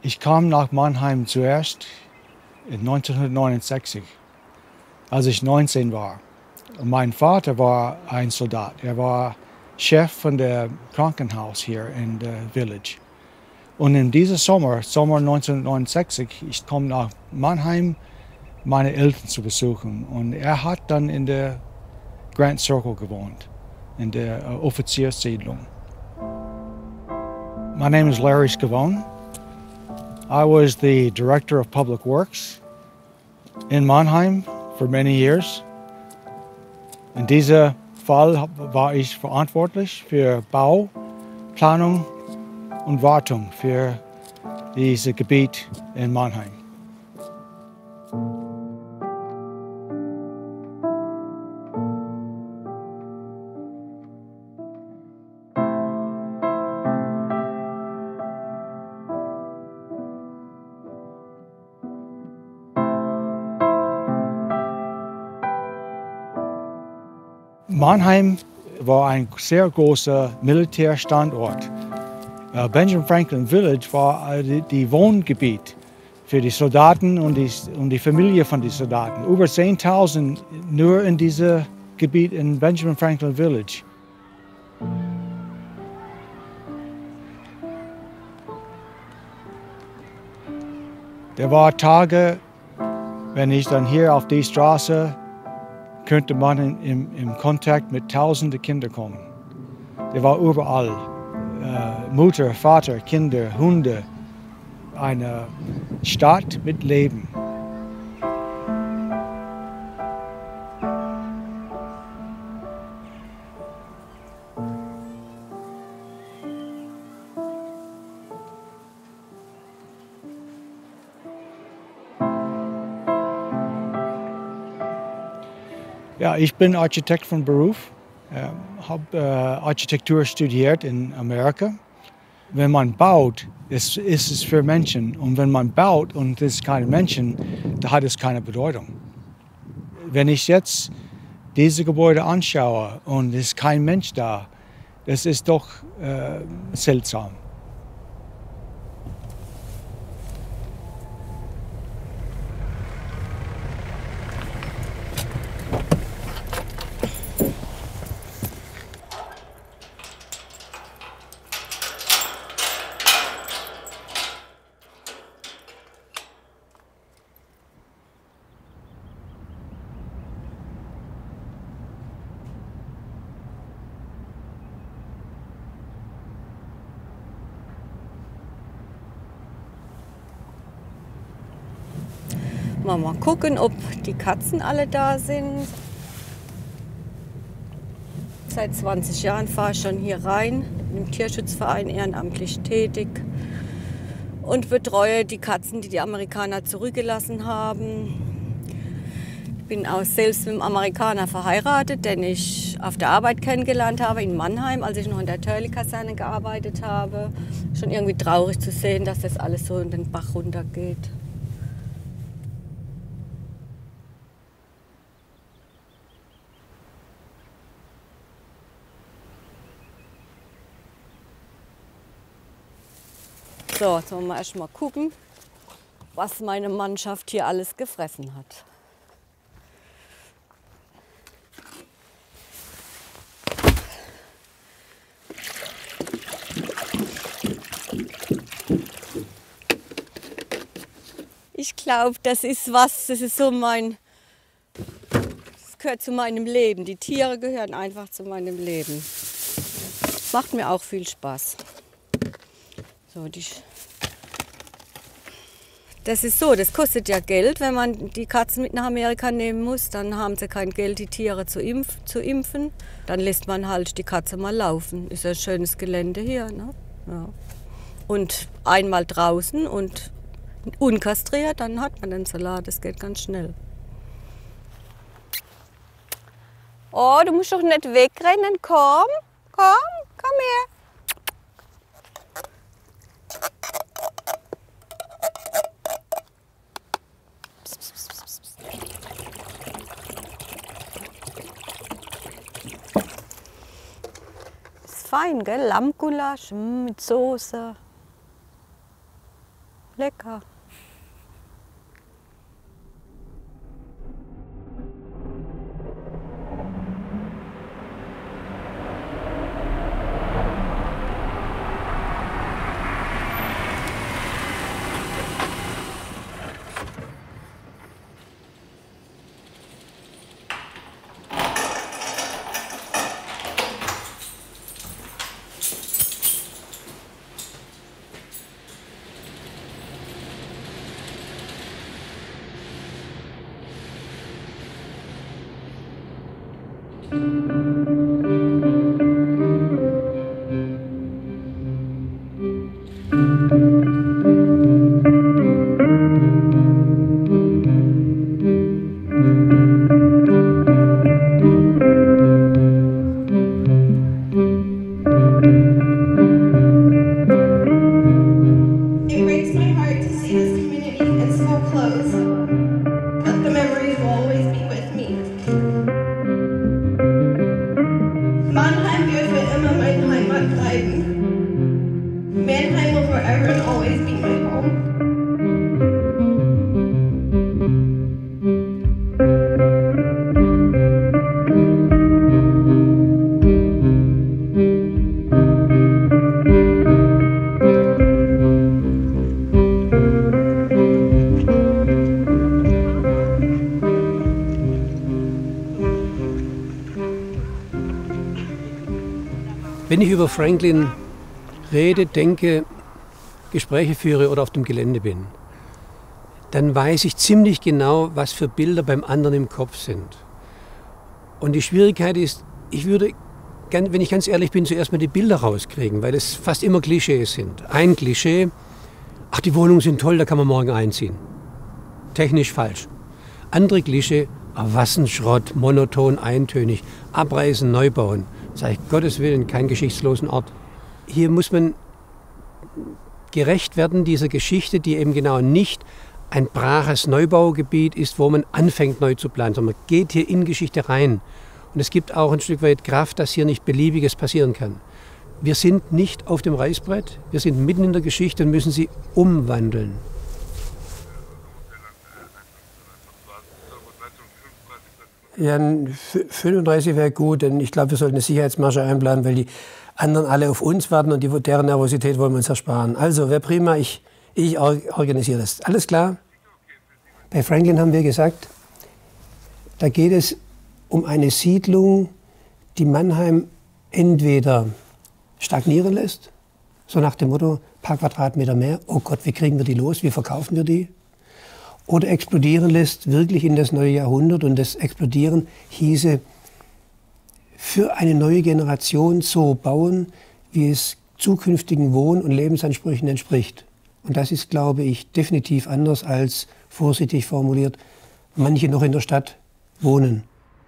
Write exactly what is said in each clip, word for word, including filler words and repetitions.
Ich kam nach Mannheim zuerst in neunzehnhundertneunundsechzig, als ich neunzehn war. Und mein Vater war ein Soldat. Er war Chef von der Krankenhaus hier in der Village. Und in diesem Sommer, Sommer neunzehnhundertneunundsechzig, ich komme nach Mannheim, meine Eltern zu besuchen. Und er hat dann in der Grand Circle gewohnt, in der uh, Offizierssiedlung. My name is Larry Scavone. I was the Director of Public Works in Mannheim for many years. In diesem Fall war ich verantwortlich für Bau, Planung und Wartung für dieses Gebiet in Mannheim. Mannheim war ein sehr großer Militärstandort. Benjamin Franklin Village war die Wohngebiet für die Soldaten und die, und die Familie von den Soldaten. Über zehntausend nur in diesem Gebiet in Benjamin Franklin Village. Der war Tage, wenn ich dann hier auf die Straße könnte man in, im, im Kontakt mit tausenden Kindern kommen. Der war überall. Äh, Mutter, Vater, Kinder, Hunde. Eine Stadt mit Leben. Ja, ich bin Architekt von Beruf, äh, habe äh, Architektur studiert in Amerika. Wenn man baut, ist, ist es für Menschen. Und wenn man baut und es ist keine Menschen, dann hat es keine Bedeutung. Wenn ich jetzt diese Gebäude anschaue und es ist kein Mensch da, das ist doch äh, seltsam. Mal, mal gucken, ob die Katzen alle da sind. Seit zwanzig Jahren fahre ich schon hier rein, im Tierschutzverein ehrenamtlich tätig und betreue die Katzen, die die Amerikaner zurückgelassen haben. Ich bin auch selbst mit einem Amerikaner verheiratet, den ich auf der Arbeit kennengelernt habe in Mannheim, als ich noch in der Törli-Kaserne gearbeitet habe. Schon irgendwie traurig zu sehen, dass das alles so in den Bach runtergeht. So, jetzt wollen wir erst mal gucken, was meine Mannschaft hier alles gefressen hat. Ich glaube, das ist was, das ist so mein, das gehört zu meinem Leben. Die Tiere gehören einfach zu meinem Leben. Macht mir auch viel Spaß. So, die das ist so, das kostet ja Geld, wenn man die Katzen mit nach Amerika nehmen muss. Dann haben sie kein Geld, die Tiere zu, impf, zu impfen. Dann lässt man halt die Katze mal laufen. Ist ja ein schönes Gelände hier. Ne? Ja. Und einmal draußen und unkastriert, dann hat man den Salat. Das geht ganz schnell. Oh, du musst doch nicht wegrennen. Komm, komm, komm her. Ist fein, gell? Lammgulasch mit Soße. Lecker. Mannheim wird für immer meine Heimat bleiben. Mannheim will forever and always be my home. Wenn ich über Franklin rede, denke, Gespräche führe oder auf dem Gelände bin, dann weiß ich ziemlich genau, was für Bilder beim anderen im Kopf sind. Und die Schwierigkeit ist, ich würde, wenn ich ganz ehrlich bin, zuerst mal die Bilder rauskriegen, weil es fast immer Klischees sind. Ein Klischee, ach, die Wohnungen sind toll, da kann man morgen einziehen. Technisch falsch. Andere Klischee, ach, was ein Schrott, monoton, eintönig, abreißen, neu bauen. Sag ich, Gottes Willen, keinen geschichtslosen Ort. Hier muss man gerecht werden dieser Geschichte, die eben genau nicht ein braches Neubaugebiet ist, wo man anfängt neu zu planen, sondern man geht hier in Geschichte rein. Und es gibt auch ein Stück weit Kraft, dass hier nicht Beliebiges passieren kann. Wir sind nicht auf dem Reißbrett, wir sind mitten in der Geschichte und müssen sie umwandeln. Ja, fünfunddreißig wäre gut, denn ich glaube, wir sollten eine Sicherheitsmarge einplanen, weil die anderen alle auf uns warten und die, deren Nervosität wollen wir uns ersparen. Also, wäre prima, ich, ich organisiere das. Alles klar? Bei Franklin haben wir gesagt, da geht es um eine Siedlung, die Mannheim entweder stagnieren lässt, so nach dem Motto, ein paar Quadratmeter mehr, oh Gott, wie kriegen wir die los, wie verkaufen wir die? Oder explodieren lässt, wirklich in das neue Jahrhundert. Und das Explodieren hieße, für eine neue Generation so bauen, wie es zukünftigen Wohn- und Lebensansprüchen entspricht. Und das ist, glaube ich, definitiv anders als, vorsichtig formuliert, manche noch in der Stadt wohnen.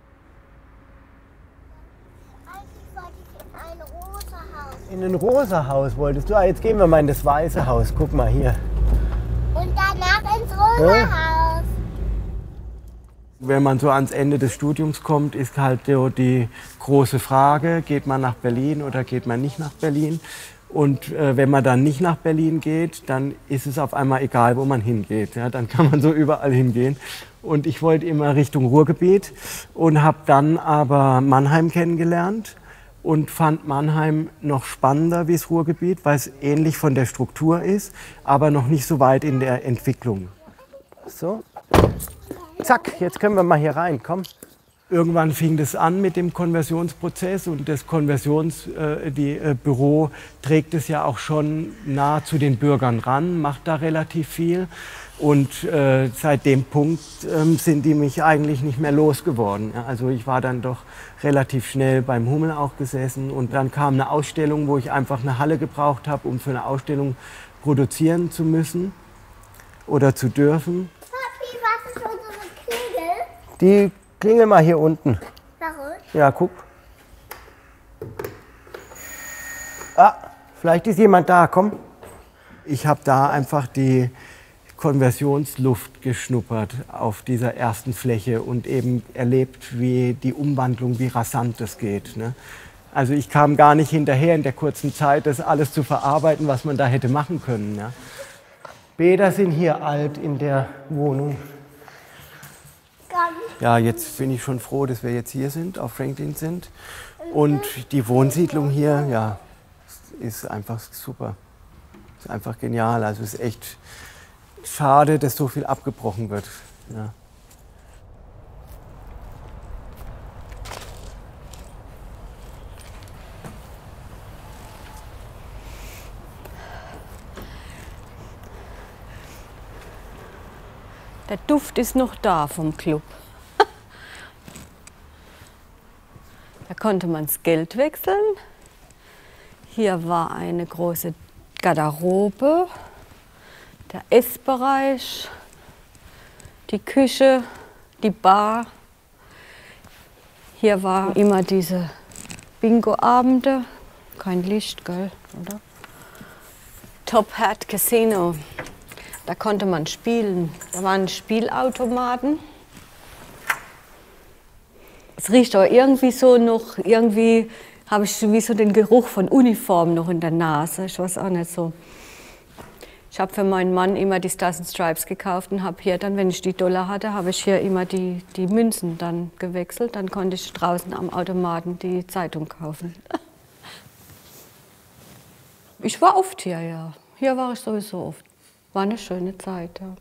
Eigentlich wollte ich in ein rosa Haus. In ein rosa Haus wolltest du? Ah, jetzt gehen wir mal in das weiße Haus. Guck mal hier. Und danach ins rosa Ja. Haus. Wenn man so ans Ende des Studiums kommt, ist halt so die große Frage, geht man nach Berlin oder geht man nicht nach Berlin? Und äh, wenn man dann nicht nach Berlin geht, dann ist es auf einmal egal, wo man hingeht. Ja, dann kann man so überall hingehen. Und ich wollte immer Richtung Ruhrgebiet und habe dann aber Mannheim kennengelernt und fand Mannheim noch spannender wie das Ruhrgebiet, weil es ähnlich von der Struktur ist, aber noch nicht so weit in der Entwicklung. So, zack, jetzt können wir mal hier rein, komm. Irgendwann fing das an mit dem Konversionsprozess und das Konversionsbüro äh, die, äh, Büro trägt es ja auch schon nah zu den Bürgern ran, macht da relativ viel. Und äh, seit dem Punkt ähm, sind die mich eigentlich nicht mehr losgeworden. Ja, also ich war dann doch relativ schnell beim Hummel auch gesessen und dann kam eine Ausstellung, wo ich einfach eine Halle gebraucht habe, um für eine Ausstellung produzieren zu müssen oder zu dürfen. Papi, was ist unsere Klingel? Die klingel mal hier unten. Warum? Ja, guck. Ah, vielleicht ist jemand da, komm. Ich habe da einfach die Konversionsluft geschnuppert auf dieser ersten Fläche und eben erlebt, wie die Umwandlung, wie rasant das geht. Ne? Also ich kam gar nicht hinterher in der kurzen Zeit, das alles zu verarbeiten, was man da hätte machen können. Ja? Bäder sind hier alt in der Wohnung. Ja, jetzt bin ich schon froh, dass wir jetzt hier sind, auf Franklin sind. Und die Wohnsiedlung hier, ja, ist einfach super. Ist einfach genial. Also es ist echt schade, dass so viel abgebrochen wird. Ja. Der Duft ist noch da vom Club. Da konnte man das Geld wechseln. Hier war eine große Garderobe, der Essbereich, die Küche, die Bar. Hier waren immer diese Bingo-Abende. Kein Licht, gell, oder? Top Hat Casino. Da konnte man spielen. Da waren Spielautomaten. Es riecht aber irgendwie so noch, irgendwie habe ich wie so den Geruch von Uniform noch in der Nase. Ich weiß auch nicht so. Ich habe für meinen Mann immer die Stars and Stripes gekauft und habe hier dann, wenn ich die Dollar hatte, habe ich hier immer die, die Münzen dann gewechselt. Dann konnte ich draußen am Automaten die Zeitung kaufen. Ich war oft hier, ja. Hier war ich sowieso oft. War eine schöne Zeit, ja.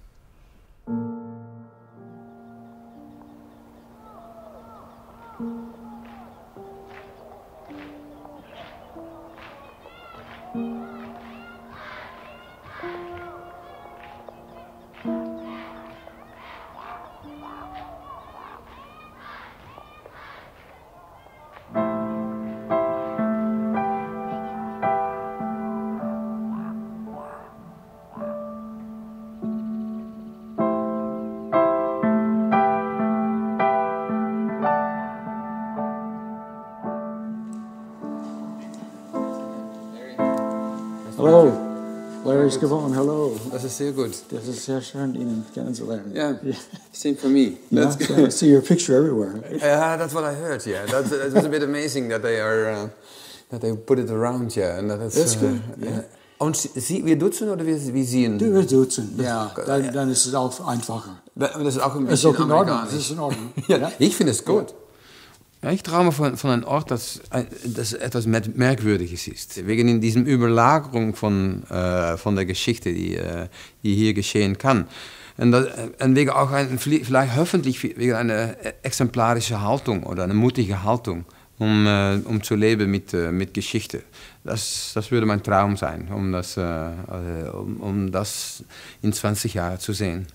Hallo, Larry's gewonnen, hallo. Das ist sehr gut. Das ist sehr schön, Ihnen kennenzulernen. Yeah, same for me. Yeah, That's so I see your picture everywhere. Yeah, that's what I heard. Yeah, that's it was a bit amazing that they are uh, that they put it around. Yeah, and that's, That's uh, good. Yeah. Und Sie, wir duzen oder wir, wir sehen? Wir duzen, ja, dann, dann ist es auch einfacher. Das ist auch ein Das ist bisschen auch in Ordnung. amerikanisch. Das ist in Ordnung. Ja, Ja. ich finde es gut. Ja, ich träume von, von einem Ort, das, das etwas Merkwürdiges ist. Wegen dieser Überlagerung von, äh, von der Geschichte, die, äh, die hier geschehen kann. Und, das, und wegen auch ein, vielleicht hoffentlich wegen einer exemplarischen Haltung oder einer mutigen Haltung, um, äh, um zu leben mit, äh, mit Geschichte. Das, das würde mein Traum sein, um das, äh, um, um das in zwanzig Jahren zu sehen.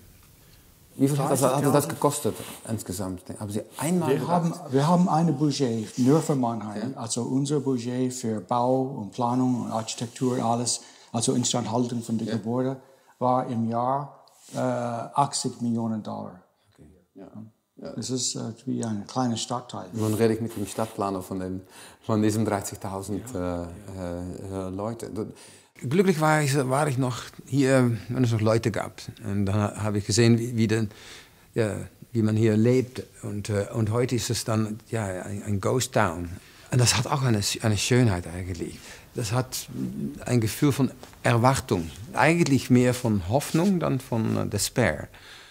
Wie viel hat das, hat das gekostet insgesamt? Haben Sie einmal Wir haben, wir haben ein Budget nur für Mannheim, also unser Budget für Bau und Planung und Architektur, alles, also Instandhaltung von den ja. Gebäuden, war im Jahr äh, achtzig Millionen Dollar. Okay. Ja. Ja. Das ist äh, wie ein kleiner Stadtteil. Nun rede ich mit dem Stadtplaner von, den, von diesen dreißigtausend ja. äh, äh, Leuten. Glücklich war ich, war ich noch hier, wenn es noch Leute gab. Und dann habe ich gesehen, wie, wie, den, ja, wie man hier lebt. Und, äh, und heute ist es dann ja, ein, ein Ghost Town. Und das hat auch eine, eine Schönheit eigentlich. Das hat ein Gefühl von Erwartung. Eigentlich mehr von Hoffnung dann von uh, Despair.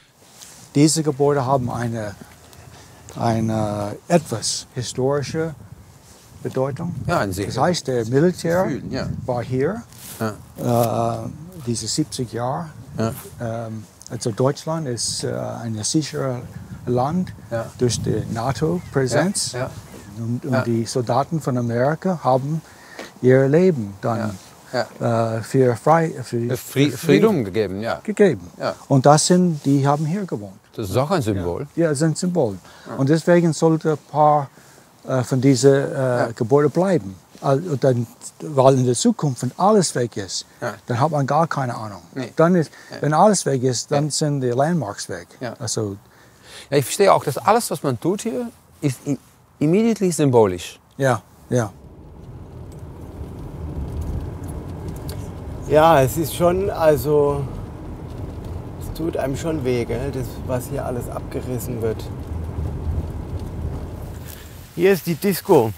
Diese Gebäude haben eine, eine etwas historische Bedeutung. Ja, ein sehr das heißt, der Militär Gefühl, ja. war hier, ja. äh, diese siebzig Jahre. Ja. Ähm, also Deutschland ist äh, ein sicheres Land ja. durch die NATO-Präsenz. Ja. Ja. Und, und ja. die Soldaten von Amerika haben ihr Leben dann ja. Ja. Äh, für, frei, für, für Frieden gegeben. Ja. gegeben. Ja. Und das sind, die haben hier gewohnt. Das ist auch ein Symbol. Ja, das ist ein Symbol. Ja. Und deswegen sollte ein paar äh, von diesen äh, ja. Gebäuden bleiben. Also dann, weil in der Zukunft, wenn alles weg ist, ja. dann hat man gar keine Ahnung. Nee. Dann ist, ja. Wenn alles weg ist, dann ja. sind die Landmarks weg. Ja. Also, ja, ich verstehe auch, dass alles, was man tut hier, ist immediately symbolisch. Ja, ja. Ja, es ist schon, also, es tut einem schon weh, gell, das, was hier alles abgerissen wird. Hier ist die Disco.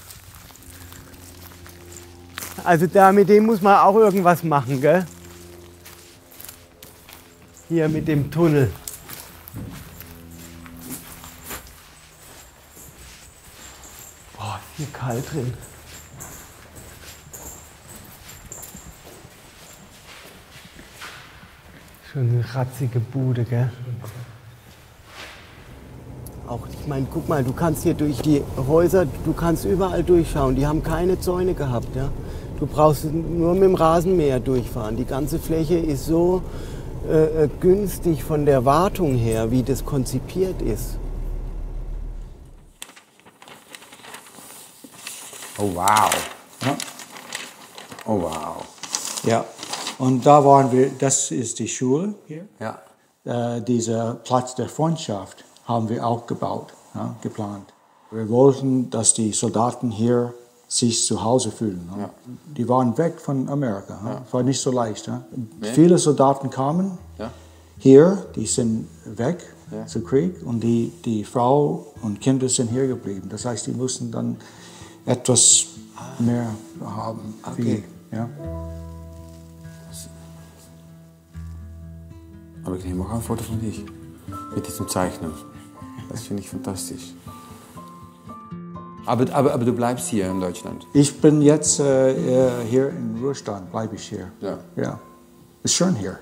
Also da, mit dem muss man auch irgendwas machen, gell? hier mit dem Tunnel. Boah, ist hier kalt drin. Schon eine ratzige Bude, gell? Auch, ich meine, guck mal, du kannst hier durch die Häuser, du kannst überall durchschauen. Die haben keine Zäune gehabt, ja? Du brauchst nur mit dem Rasenmäher durchfahren. Die ganze Fläche ist so äh, günstig von der Wartung her, wie das konzipiert ist. Oh wow. Ja. Oh wow. Ja, und da waren wir, das ist die Schule hier. Ja. Äh, dieser Platz der Freundschaft haben wir auch gebaut, ja, geplant. Wir wollten, dass die Soldaten hier sich zu Hause fühlen. Ja. Die waren weg von Amerika, ja. War nicht so leicht. Ja. Nee. Viele Soldaten kamen ja. hier, die sind weg ja. zum Krieg und die, die Frau und Kinder sind hier geblieben. Das heißt, die mussten dann etwas mehr haben. Okay. Wie, ja. Aber ich nehme auch ein Foto von dich mit diesem Zeichnen. Das finde ich fantastisch. Aber, aber, aber du bleibst hier in Deutschland? Ich bin jetzt äh, hier in Ruhestand, bleibe ich hier. Ja. Ja. Ist schön hier.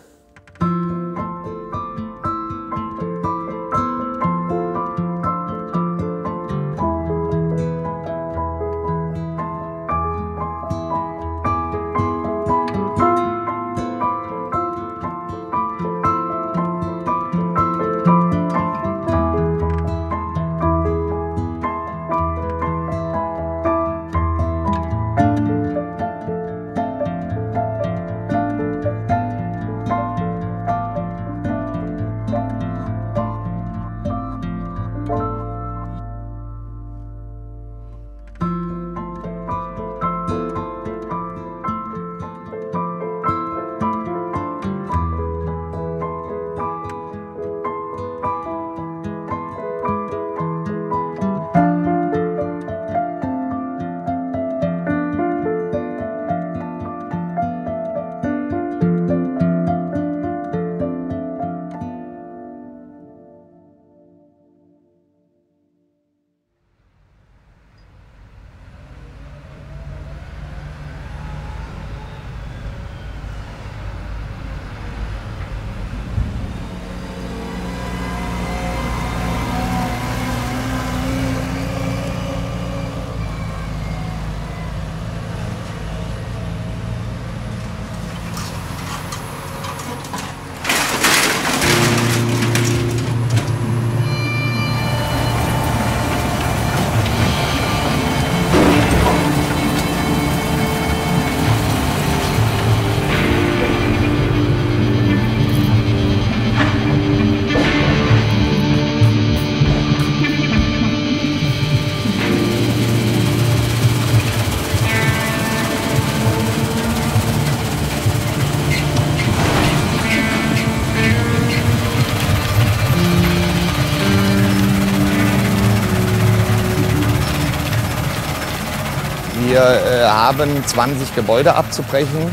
Wir äh, haben zwanzig Gebäude abzubrechen.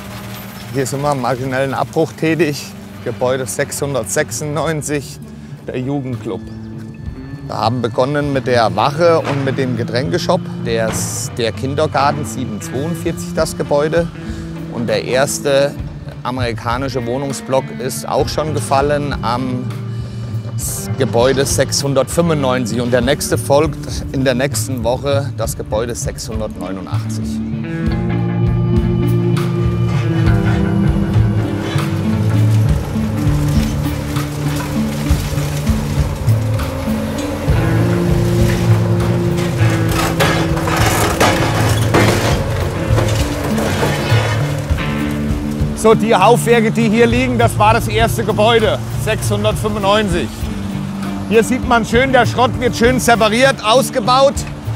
Hier sind wir im maschinellen Abbruch tätig. Gebäude sechshundertsechsundneunzig, der Jugendclub. Wir haben begonnen mit der Wache und mit dem Getränkeshop. Der, der Kindergarten siebenhundertzweiundvierzig, das Gebäude. Und der erste amerikanische Wohnungsblock ist auch schon gefallen am Gebäude sechshundertfünfundneunzig. Und der nächste folgt in der nächsten Woche, das Gebäude sechshundertneunundachtzig. So, die Haufwerke, die hier liegen, das war das erste Gebäude, sechshundertfünfundneunzig. Hier sieht man schön, der Schrott wird schön separiert, ausgebaut.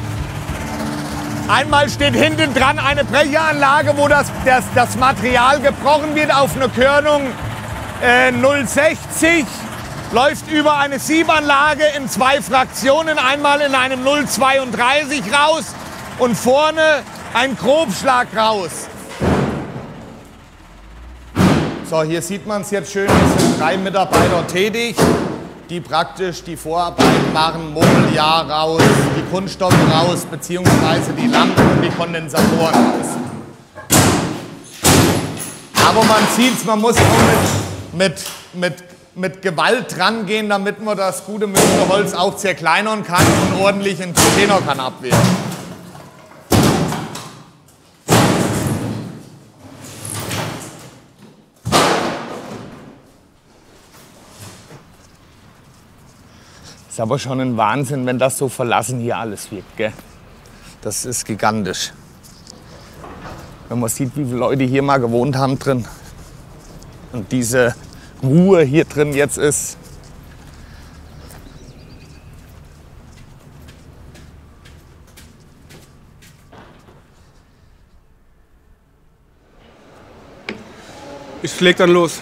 Einmal steht hinten dran eine Brecheranlage, wo das, das, das Material gebrochen wird auf eine Körnung äh, null sechzig. Läuft über eine Siebanlage in zwei Fraktionen, einmal in einem null zweiunddreißig raus und vorne ein Grobschlag raus. So, hier sieht man es jetzt schön. drei Mitarbeiter tätig, die praktisch die Vorarbeiten machen, Mobiliar raus, die Kunststoffe raus, beziehungsweise die Lampen und die Kondensatoren raus. Aber man sieht es, man muss auch mit, mit, mit, mit Gewalt rangehen, damit man das gute Münchner Holz auch zerkleinern kann und ordentlich in Container kann abwehren. Ist aber schon ein Wahnsinn, wenn das so verlassen hier alles wirkt, gell? Das ist gigantisch. Wenn man sieht, wie viele Leute hier mal gewohnt haben drin und diese Ruhe hier drin jetzt ist. Ich schläg dann los.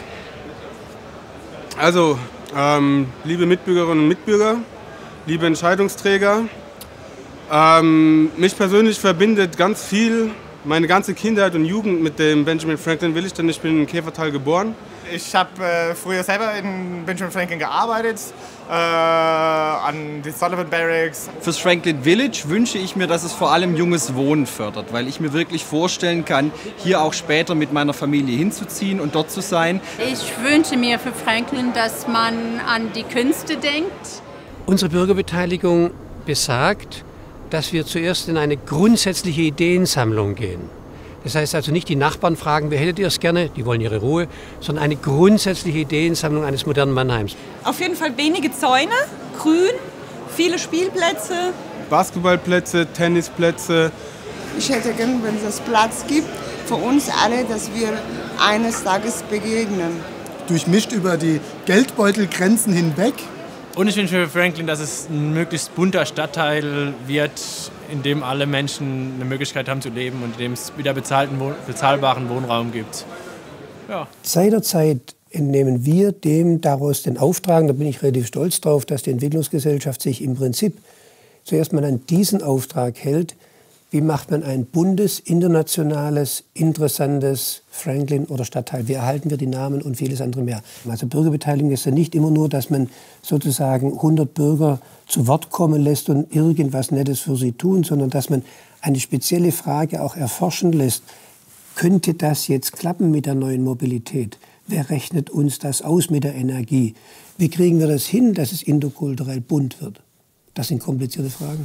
Also, ähm, liebe Mitbürgerinnen und Mitbürger, liebe Entscheidungsträger, ähm, mich persönlich verbindet ganz viel, meine ganze Kindheit und Jugend mit dem Benjamin Franklin Village, denn ich bin in Käfertal geboren. Ich habe äh, früher selber in Benjamin Franklin gearbeitet, äh, an den Sullivan Barracks. Fürs Franklin Village wünsche ich mir, dass es vor allem junges Wohnen fördert, weil ich mir wirklich vorstellen kann, hier auch später mit meiner Familie hinzuziehen und dort zu sein. Ich wünsche mir für Franklin, dass man an die Künste denkt. Unsere Bürgerbeteiligung besagt, dass wir zuerst in eine grundsätzliche Ideensammlung gehen. Das heißt also nicht die Nachbarn fragen, wer hättet ihr es gerne, die wollen ihre Ruhe, sondern eine grundsätzliche Ideensammlung eines modernen Mannheims. Auf jeden Fall wenige Zäune, grün, viele Spielplätze. Basketballplätze, Tennisplätze. Ich hätte gern, wenn es Platz gibt, für uns alle, dass wir eines Tages begegnen. Durchmischt über die Geldbeutelgrenzen hinweg. Und ich wünsche mir für Franklin, dass es ein möglichst bunter Stadtteil wird, in dem alle Menschen eine Möglichkeit haben zu leben und in dem es wieder bezahlten, bezahlbaren Wohnraum gibt. Ja. Seinerzeit entnehmen wir dem daraus den Auftrag, da bin ich relativ stolz drauf, dass die Entwicklungsgesellschaft sich im Prinzip zuerst mal an diesen Auftrag hält. Wie macht man ein buntes, internationales, interessantes Franklin oder Stadtteil? Wie erhalten wir die Namen und vieles andere mehr? Also Bürgerbeteiligung ist ja nicht immer nur, dass man sozusagen hundert Bürger zu Wort kommen lässt und irgendwas Nettes für sie tun, sondern dass man eine spezielle Frage auch erforschen lässt. Könnte das jetzt klappen mit der neuen Mobilität? Wer rechnet uns das aus mit der Energie? Wie kriegen wir das hin, dass es interkulturell bunt wird? Das sind komplizierte Fragen.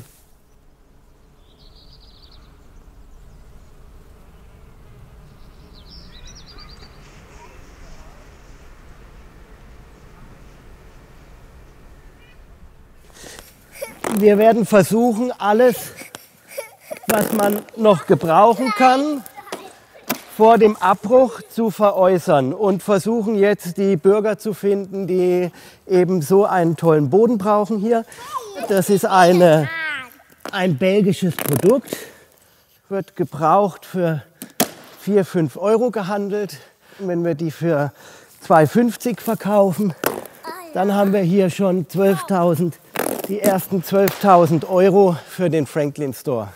Wir werden versuchen, alles, was man noch gebrauchen kann, vor dem Abbruch zu veräußern und versuchen jetzt die Bürger zu finden, die eben so einen tollen Boden brauchen hier. Das ist eine, ein belgisches Produkt, wird gebraucht für vier, fünf Euro gehandelt. Wenn wir die für zwei fünfzig verkaufen, dann haben wir hier schon zwölftausend. Die ersten zwölftausend Euro für den Franklin Store.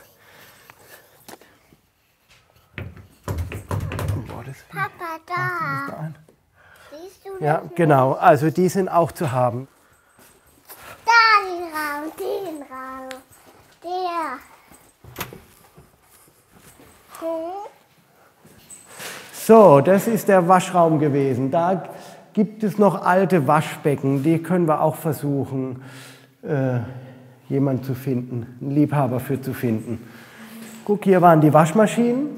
Papa, da. Siehst du ja, genau. Also die sind auch zu haben. Da den Raum, den Raum, der. Hm? So, das ist der Waschraum gewesen. Da gibt es noch alte Waschbecken. Die können wir auch versuchen, Äh, jemanden zu finden, einen Liebhaber für zu finden. Guck, hier waren die Waschmaschinen.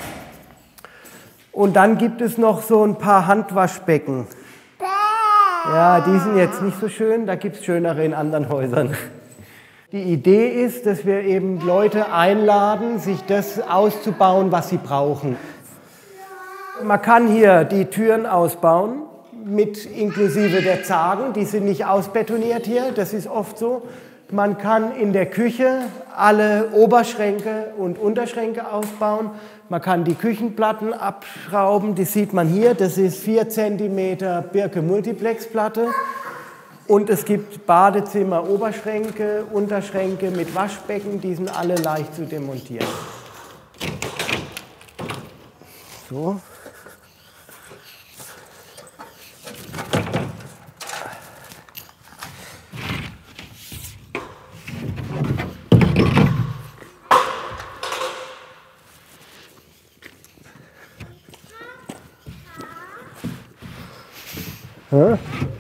Und dann gibt es noch so ein paar Handwaschbecken. Ja, die sind jetzt nicht so schön, da gibt es schönere in anderen Häusern. Die Idee ist, dass wir eben Leute einladen, sich das auszubauen, was sie brauchen. Man kann hier die Türen ausbauen. Mit inklusive der Zagen, die sind nicht ausbetoniert hier, das ist oft so. Man kann in der Küche alle Oberschränke und Unterschränke ausbauen. Man kann die Küchenplatten abschrauben, die sieht man hier, das ist vier Zentimeter Birke-Multiplexplatte. Und es gibt Badezimmer, Oberschränke, Unterschränke mit Waschbecken, die sind alle leicht zu demontieren. So. Soll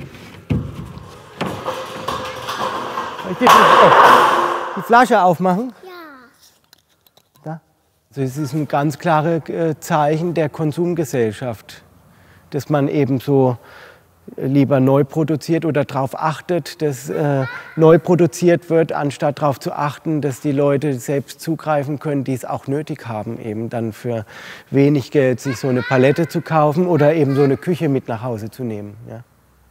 ich die, oh, die Flasche aufmachen? Ja. Da. Also es ist ein ganz klares Zeichen der Konsumgesellschaft, dass man eben so lieber neu produziert oder darauf achtet, dass äh, neu produziert wird, anstatt darauf zu achten, dass die Leute selbst zugreifen können, die es auch nötig haben, eben dann für wenig Geld sich so eine Palette zu kaufen oder eben so eine Küche mit nach Hause zu nehmen. Ja.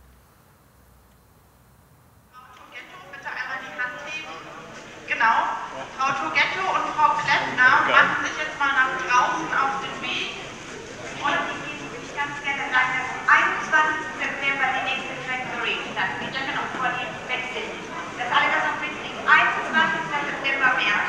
Genau. Frau Togetto und Frau Kleppner machen sich jetzt mal nach draußen auf den Weg. Und ich würde ganz gerne sagen, dass am einundzwanzigsten September die nächste Factory stattfindet. Ja, genau, vor dem Wechsel. Dass alle das noch mitkriegen. einundzwanzigsten September, März.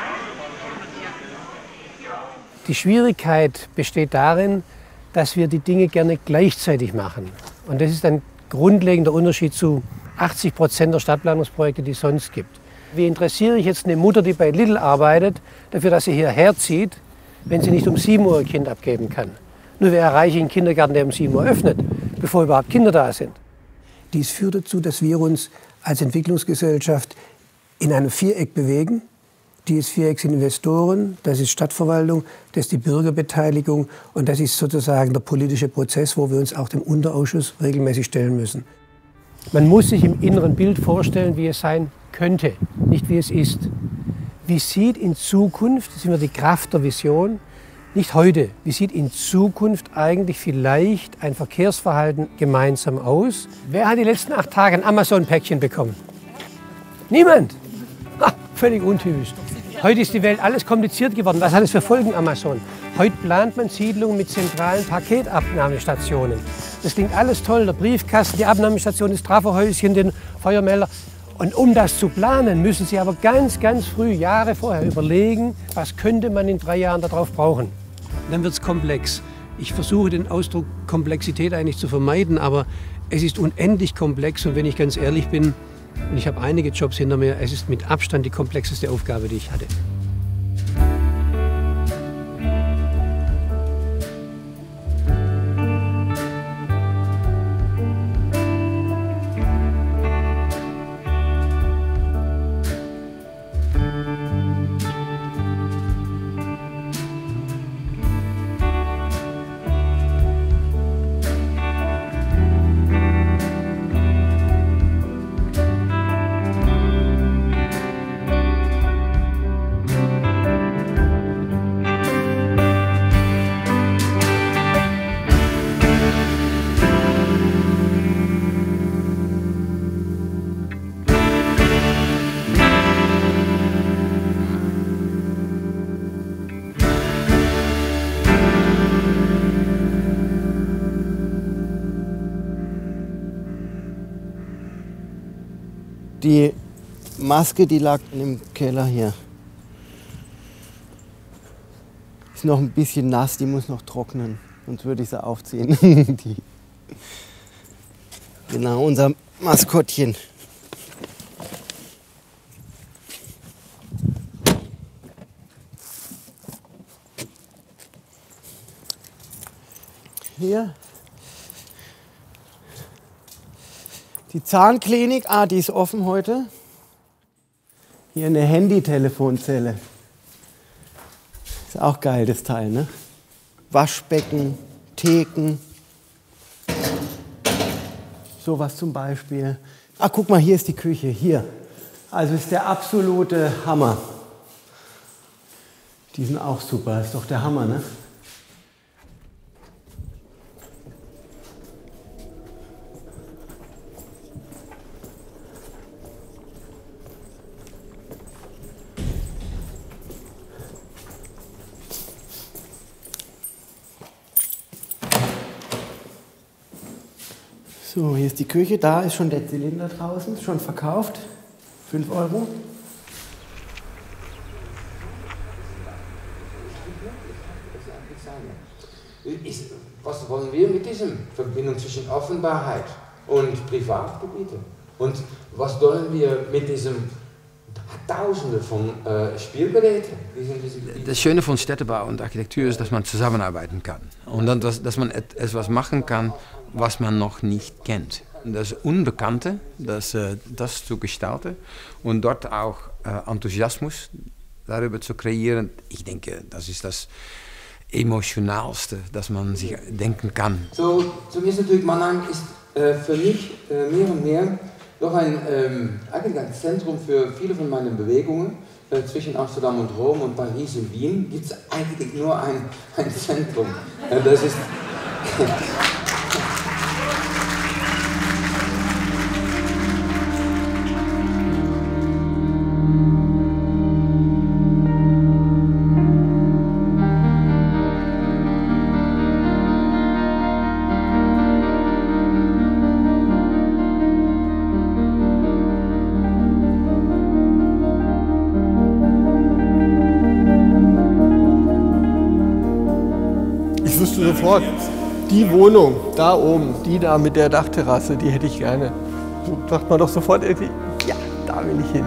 Die Schwierigkeit besteht darin, dass wir die Dinge gerne gleichzeitig machen. Und das ist ein grundlegender Unterschied zu achtzig Prozent der Stadtplanungsprojekte, die es sonst gibt. Wie interessiere ich jetzt eine Mutter, die bei Lidl arbeitet, dafür, dass sie hierher zieht, wenn sie nicht um sieben Uhr ihr Kind abgeben kann? Nur wie erreiche ich einen Kindergarten, der um sieben Uhr öffnet, bevor überhaupt Kinder da sind? Dies führt dazu, dass wir uns als Entwicklungsgesellschaft in einem Viereck bewegen. Dieses Viereck sind Investoren, das ist Stadtverwaltung, das ist die Bürgerbeteiligung und das ist sozusagen der politische Prozess, wo wir uns auch dem Unterausschuss regelmäßig stellen müssen. Man muss sich im inneren Bild vorstellen, wie es sein könnte, nicht wie es ist. Wie sieht in Zukunft, das ist immer die Kraft der Vision, nicht heute, wie sieht in Zukunft eigentlich vielleicht ein Verkehrsverhalten gemeinsam aus? Wer hat die letzten acht Tage ein Amazon-Päckchen bekommen? Niemand! Ha, völlig untypisch. Heute ist die Welt alles kompliziert geworden. Was hat es für Folgen, Amazon? Heute plant man Siedlungen mit zentralen Paketabnahmestationen. Das klingt alles toll, der Briefkasten, die Abnahmestation, das Trafohäuschen, den Feuermelder. Und um das zu planen, müssen Sie aber ganz, ganz früh, Jahre vorher überlegen, was könnte man in drei Jahren darauf brauchen. Dann wird es komplex. Ich versuche den Ausdruck Komplexität eigentlich zu vermeiden, aber es ist unendlich komplex und wenn ich ganz ehrlich bin, und ich habe einige Jobs hinter mir, es ist mit Abstand die komplexeste Aufgabe, die ich hatte. Die Maske, die lag im Keller hier. Ist noch ein bisschen nass, die muss noch trocknen. Sonst würde ich sie aufziehen. die. Genau, unser Maskottchen. Hier. Die Zahnklinik, ah, die ist offen heute. Hier eine Handy-Telefonzelle. Ist auch geil, das Teil, ne? Waschbecken, Theken. Sowas zum Beispiel. Ah, guck mal, hier ist die Küche, hier. Also ist der absolute Hammer. Die sind auch super, ist doch der Hammer, ne? So, hier ist die Küche, da ist schon der Zylinder draußen, schon verkauft. fünf Euro. Was wollen wir mit dieser Verbindung zwischen Offenbarkeit und Privatgebiete? Und was wollen wir mit diesem Tausende von äh, Spielgeräten? Das Schöne von Städtebau und Architektur ist, dass man zusammenarbeiten kann. Und dann, dass, dass man etwas machen kann, was man noch nicht kennt. Das Unbekannte, das, das zu gestalten und dort auch Enthusiasmus darüber zu kreieren. Ich denke, das ist das Emotionalste, das man sich denken kann. So, zunächst natürlich, Mannheim ist äh, für mich äh, mehr und mehr doch ein, ähm, eigentlich ein Zentrum für viele von meinen Bewegungen. Äh, zwischen Amsterdam und Rom und Paris und Wien gibt es eigentlich nur ein, ein Zentrum. Äh, das ist sofort, die Wohnung da oben, die da mit der Dachterrasse, die hätte ich gerne. So sagt man doch sofort irgendwie, ja, da will ich hin.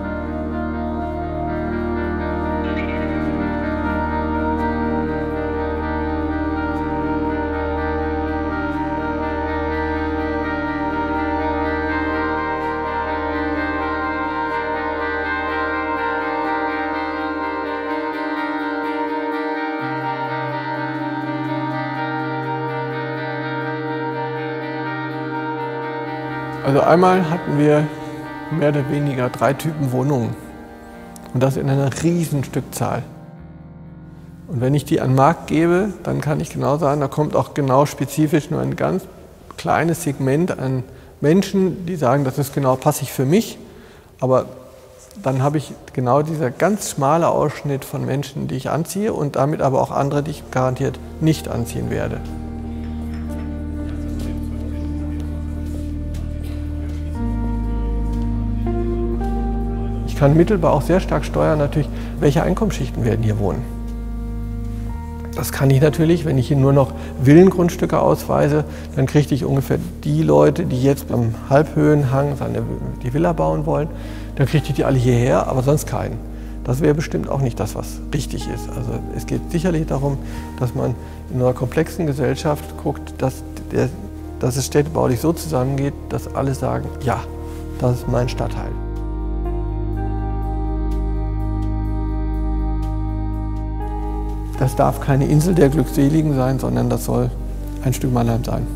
Also einmal hatten wir mehr oder weniger drei Typen Wohnungen und das in einer riesen Stückzahl. Und wenn ich die an den Markt gebe, dann kann ich genau sagen, da kommt auch genau spezifisch nur ein ganz kleines Segment an Menschen, die sagen, das ist genau passig für mich, aber dann habe ich genau dieser ganz schmale Ausschnitt von Menschen, die ich anziehe und damit aber auch andere, die ich garantiert nicht anziehen werde. Ich kann mittelbar auch sehr stark steuern, natürlich, welche Einkommensschichten werden hier wohnen. Das kann ich natürlich, wenn ich hier nur noch Villengrundstücke ausweise, dann kriege ich ungefähr die Leute, die jetzt am Halbhöhenhang die Villa bauen wollen, dann kriege ich die alle hierher, aber sonst keinen. Das wäre bestimmt auch nicht das, was richtig ist. Also es geht sicherlich darum, dass man in einer komplexen Gesellschaft guckt, dass, der, dass es städtebaulich so zusammengeht, dass alle sagen, ja, das ist mein Stadtteil. Das darf keine Insel der Glückseligen sein, sondern das soll ein Stück Mannheim sein.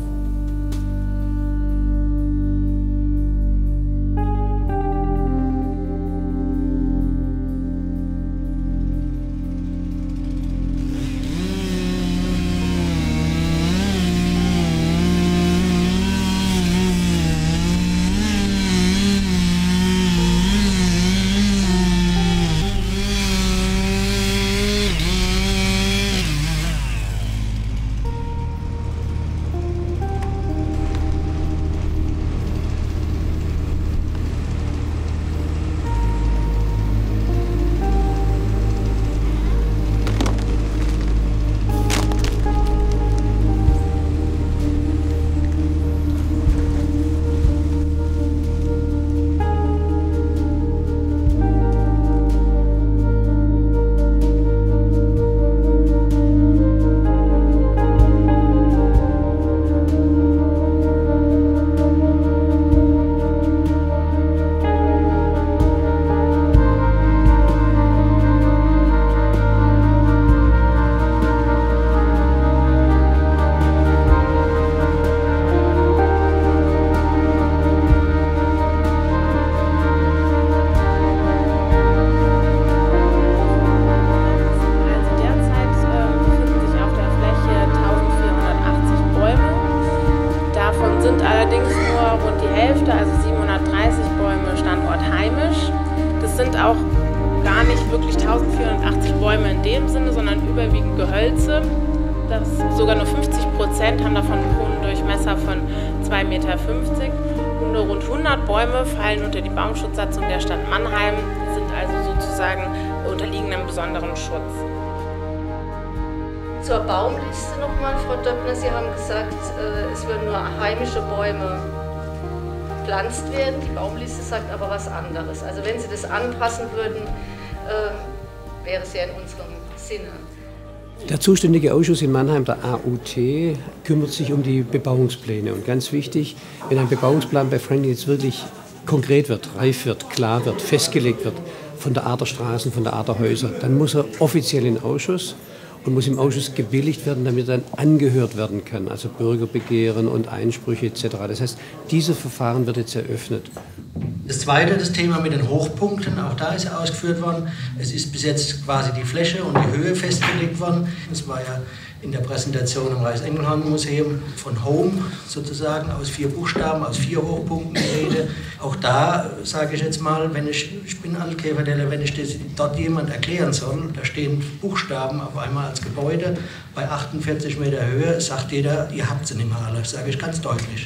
Sogar nur fünfzig Prozent haben davon einen Kronendurchmesser von zwei Meter fünfzig. Und nur rund hundert Bäume fallen unter die Baumschutzsatzung der Stadt Mannheim, sind also sozusagen unterliegen einem besonderen Schutz. Zur Baumliste nochmal, Frau Döppner, Sie haben gesagt, es würden nur heimische Bäume gepflanzt werden. Die Baumliste sagt aber was anderes. Also wenn Sie das anpassen würden, wäre es ja in unserem Sinne. Der zuständige Ausschuss in Mannheim, der A U T, kümmert sich um die Bebauungspläne. Und ganz wichtig, wenn ein Bebauungsplan bei Franklin jetzt wirklich konkret wird, reif wird, klar wird, festgelegt wird, von der Art der Straßen, von der Art der Häuser, dann muss er offiziell in den Ausschuss und muss im Ausschuss gebilligt werden, damit er dann angehört werden kann, also Bürgerbegehren und Einsprüche et cetera. Das heißt, dieses Verfahren wird jetzt eröffnet. Das Zweite, das Thema mit den Hochpunkten, auch da ist ja ausgeführt worden. Es ist bis jetzt quasi die Fläche und die Höhe festgelegt worden. Das war ja in der Präsentation im Reichsengelhorn-Museum von Home sozusagen aus vier Buchstaben, aus vier Hochpunkten die Rede. Auch da sage ich jetzt mal, wenn ich, ich bin Altkäferdeller, wenn ich das dort jemand erklären soll, da stehen Buchstaben auf einmal als Gebäude bei achtundvierzig Meter Höhe, sagt jeder, ihr habt sie nicht mehr alle, das sage ich ganz deutlich.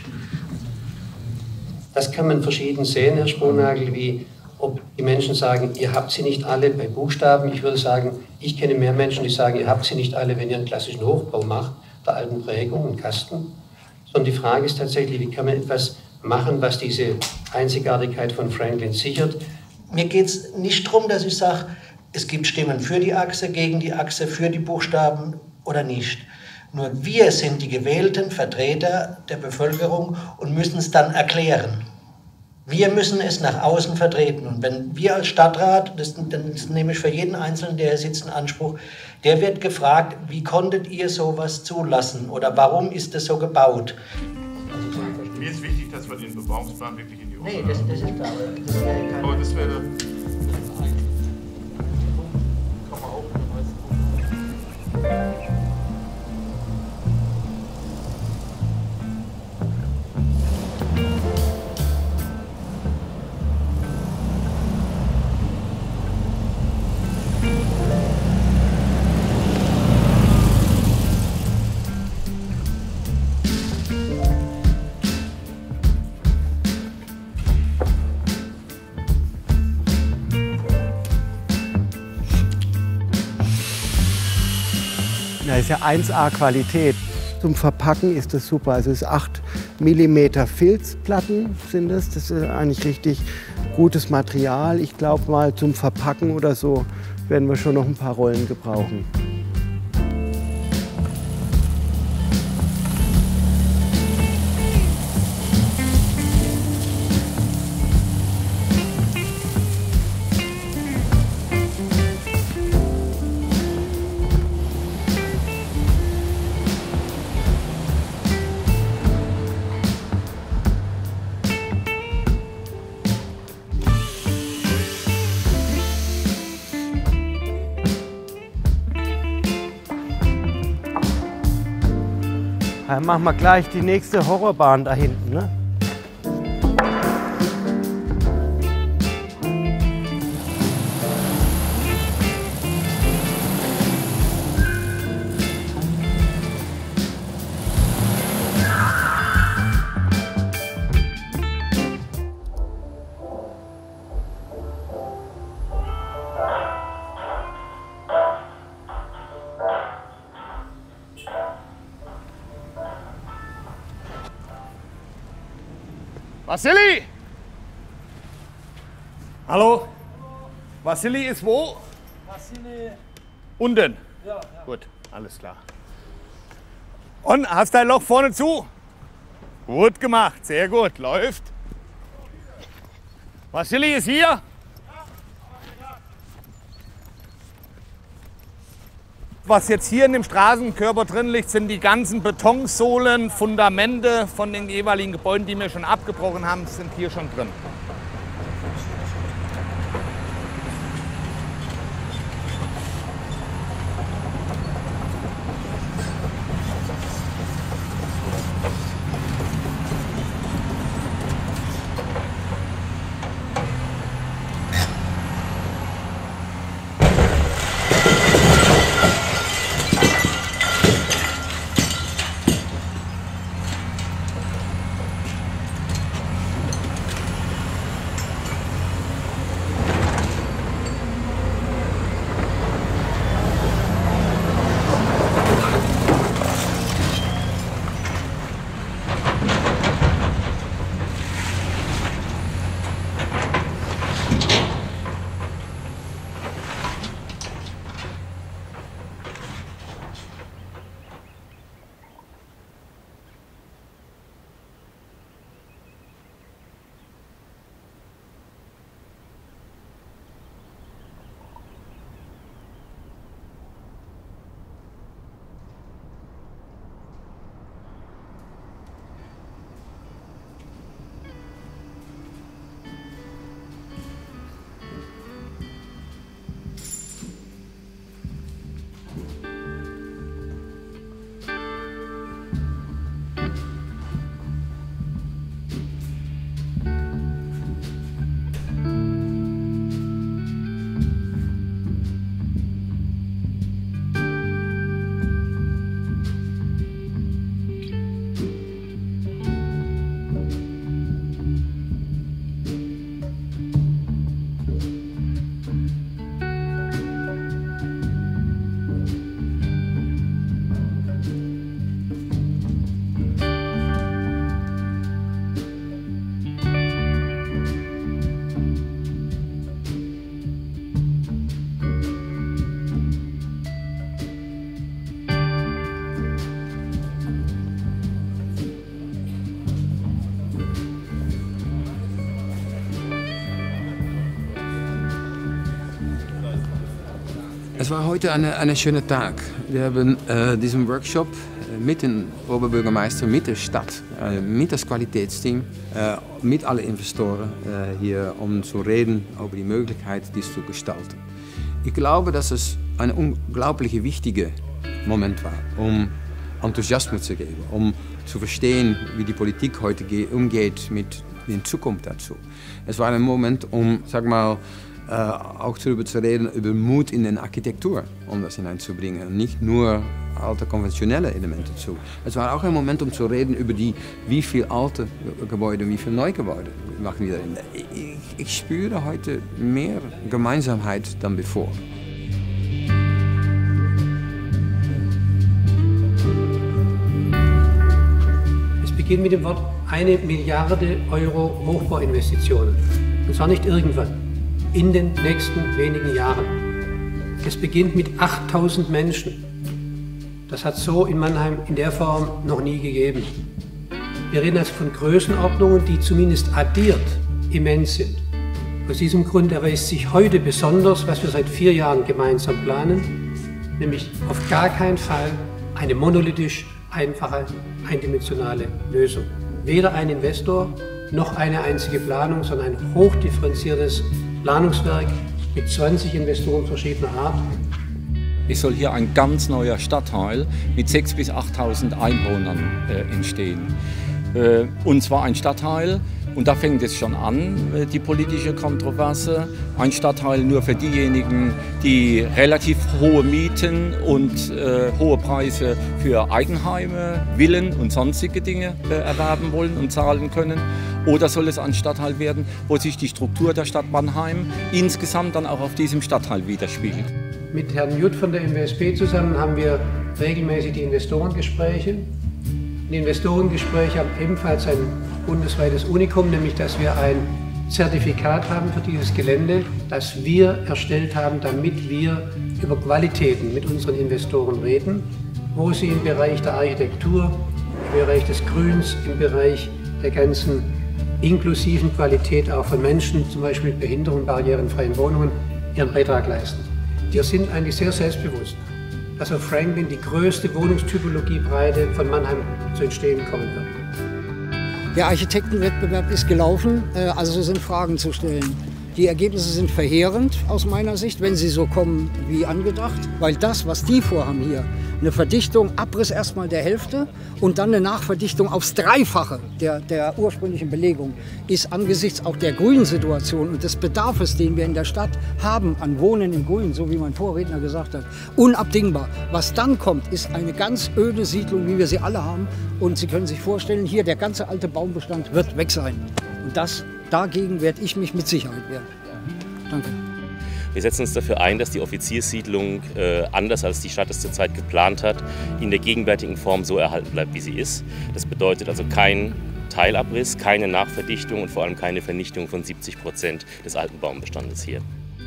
Das kann man verschieden sehen, Herr Spronagel, wie ob die Menschen sagen, ihr habt sie nicht alle bei Buchstaben. Ich würde sagen, ich kenne mehr Menschen, die sagen, ihr habt sie nicht alle, wenn ihr einen klassischen Hochbau macht, der alten Prägung und Kasten. Sondern die Frage ist tatsächlich, wie kann man etwas machen, was diese Einzigartigkeit von Franklin sichert. Mir geht es nicht darum, dass ich sage, es gibt Stimmen für die Achse, gegen die Achse, für die Buchstaben oder nicht. Nur wir sind die gewählten Vertreter der Bevölkerung und müssen es dann erklären. Wir müssen es nach außen vertreten. Und wenn wir als Stadtrat, das, das nehme ich für jeden Einzelnen, der hier sitzt, in Anspruch, der wird gefragt, wie konntet ihr sowas zulassen oder warum ist das so gebaut? Mir ist wichtig, dass wir den Bebauungsplan wirklich in die Ordnung Nee, das, das ist klar. Das wäre keine aber das wäre... Kann man auch in den meisten Das ist ja eins A Qualität. Zum Verpacken ist das super. Also es ist acht Millimeter Filzplatten sind das. Das ist eigentlich richtig gutes Material. Ich glaube mal zum Verpacken oder so werden wir schon noch ein paar Rollen gebrauchen. Dann machen wir gleich die nächste Horrorbahn da hinten. Ne? Wassili! Hallo? Wassili ist wo? Wassili. Unten? Ja, ja. Gut, alles klar. Und, hast dein Loch vorne zu? Gut gemacht, sehr gut, läuft. Wassili ist hier? Was jetzt hier in dem Straßenkörper drin liegt, sind die ganzen Betonsohlen, Fundamente von den jeweiligen Gebäuden, die wir schon abgebrochen haben, sind hier schon drin. Es war heute eine, eine schöne Tag. Wir haben äh, diesen Workshop mit dem Oberbürgermeister, mit der Stadt, äh, mit das Qualitätsteam, äh, mit allen Investoren äh, hier, um zu reden über die Möglichkeit, dies zu gestalten. Ich glaube, dass es ein unglaublich wichtiger Moment war, um Enthusiasmus zu geben, um zu verstehen, wie die Politik heute umgeht mit der Zukunft dazu. Es war ein Moment, um, sag mal, äh, auch darüber zu reden, über Mut in der Architektur, um das hineinzubringen, nicht nur alte konventionelle Elemente zu. Es war auch ein Moment, um zu reden über die, wie viele alte Gebäude und wie viele neue Gebäude machen wir darin. Ich, ich spüre heute mehr Gemeinsamkeit dann bevor. Es beginnt mit dem Wort eine Milliarde Euro Hochbauinvestitionen. Und zwar nicht irgendwann, in den nächsten wenigen Jahren. Es beginnt mit achttausend Menschen. Das hat es so in Mannheim in der Form noch nie gegeben. Wir reden also von Größenordnungen, die zumindest addiert immens sind. Aus diesem Grund erweist sich heute besonders, was wir seit vier Jahren gemeinsam planen, nämlich auf gar keinen Fall eine monolithisch einfache, eindimensionale Lösung. Weder ein Investor noch eine einzige Planung, sondern ein hochdifferenziertes Planungswerk mit zwanzig Investoren verschiedener Art. Es soll hier ein ganz neuer Stadtteil mit sechstausend bis achttausend Einwohnern äh, entstehen. Äh, und zwar ein Stadtteil, und da fängt es schon an, äh, die politische Kontroverse, ein Stadtteil nur für diejenigen, die relativ hohe Mieten und äh, hohe Preise für Eigenheime, Villen und sonstige Dinge äh, erwerben wollen und zahlen können. Oder soll es ein Stadtteil werden, wo sich die Struktur der Stadt Mannheim insgesamt dann auch auf diesem Stadtteil widerspiegelt? Mit Herrn Jutt von der M W S P zusammen haben wir regelmäßig die Investorengespräche. Die Investorengespräche haben ebenfalls ein bundesweites Unikum, nämlich dass wir ein Zertifikat haben für dieses Gelände, das wir erstellt haben, damit wir über Qualitäten mit unseren Investoren reden, wo sie im Bereich der Architektur, im Bereich des Grüns, im Bereich der ganzen inklusiven Qualität auch von Menschen, zum Beispiel mit Behinderung, barrierenfreien Wohnungen, ihren Beitrag leisten. Wir sind eigentlich sehr selbstbewusst, dass auf Franklin die größte Wohnungstypologiebreite von Mannheim zu entstehen kommen wird. Der Architektenwettbewerb ist gelaufen, also sind Fragen zu stellen. Die Ergebnisse sind verheerend aus meiner Sicht, wenn sie so kommen wie angedacht, weil das, was die vorhaben hier, eine Verdichtung, Abriss erstmal der Hälfte und dann eine Nachverdichtung aufs Dreifache der, der ursprünglichen Belegung, ist angesichts auch der grünen Situation und des Bedarfs, den wir in der Stadt haben an Wohnen im Grün, so wie mein Vorredner gesagt hat, unabdingbar. Was dann kommt, ist eine ganz öde Siedlung, wie wir sie alle haben. Und Sie können sich vorstellen, hier der ganze alte Baumbestand wird weg sein. Und das, dagegen werde ich mich mit Sicherheit wehren. Danke. Wir setzen uns dafür ein, dass die Offizierssiedlung, äh, anders als die Stadt es zurzeit geplant hat, in der gegenwärtigen Form so erhalten bleibt, wie sie ist. Das bedeutet also kein Teilabriss, keine Nachverdichtung und vor allem keine Vernichtung von siebzig Prozent des alten Baumbestandes hier.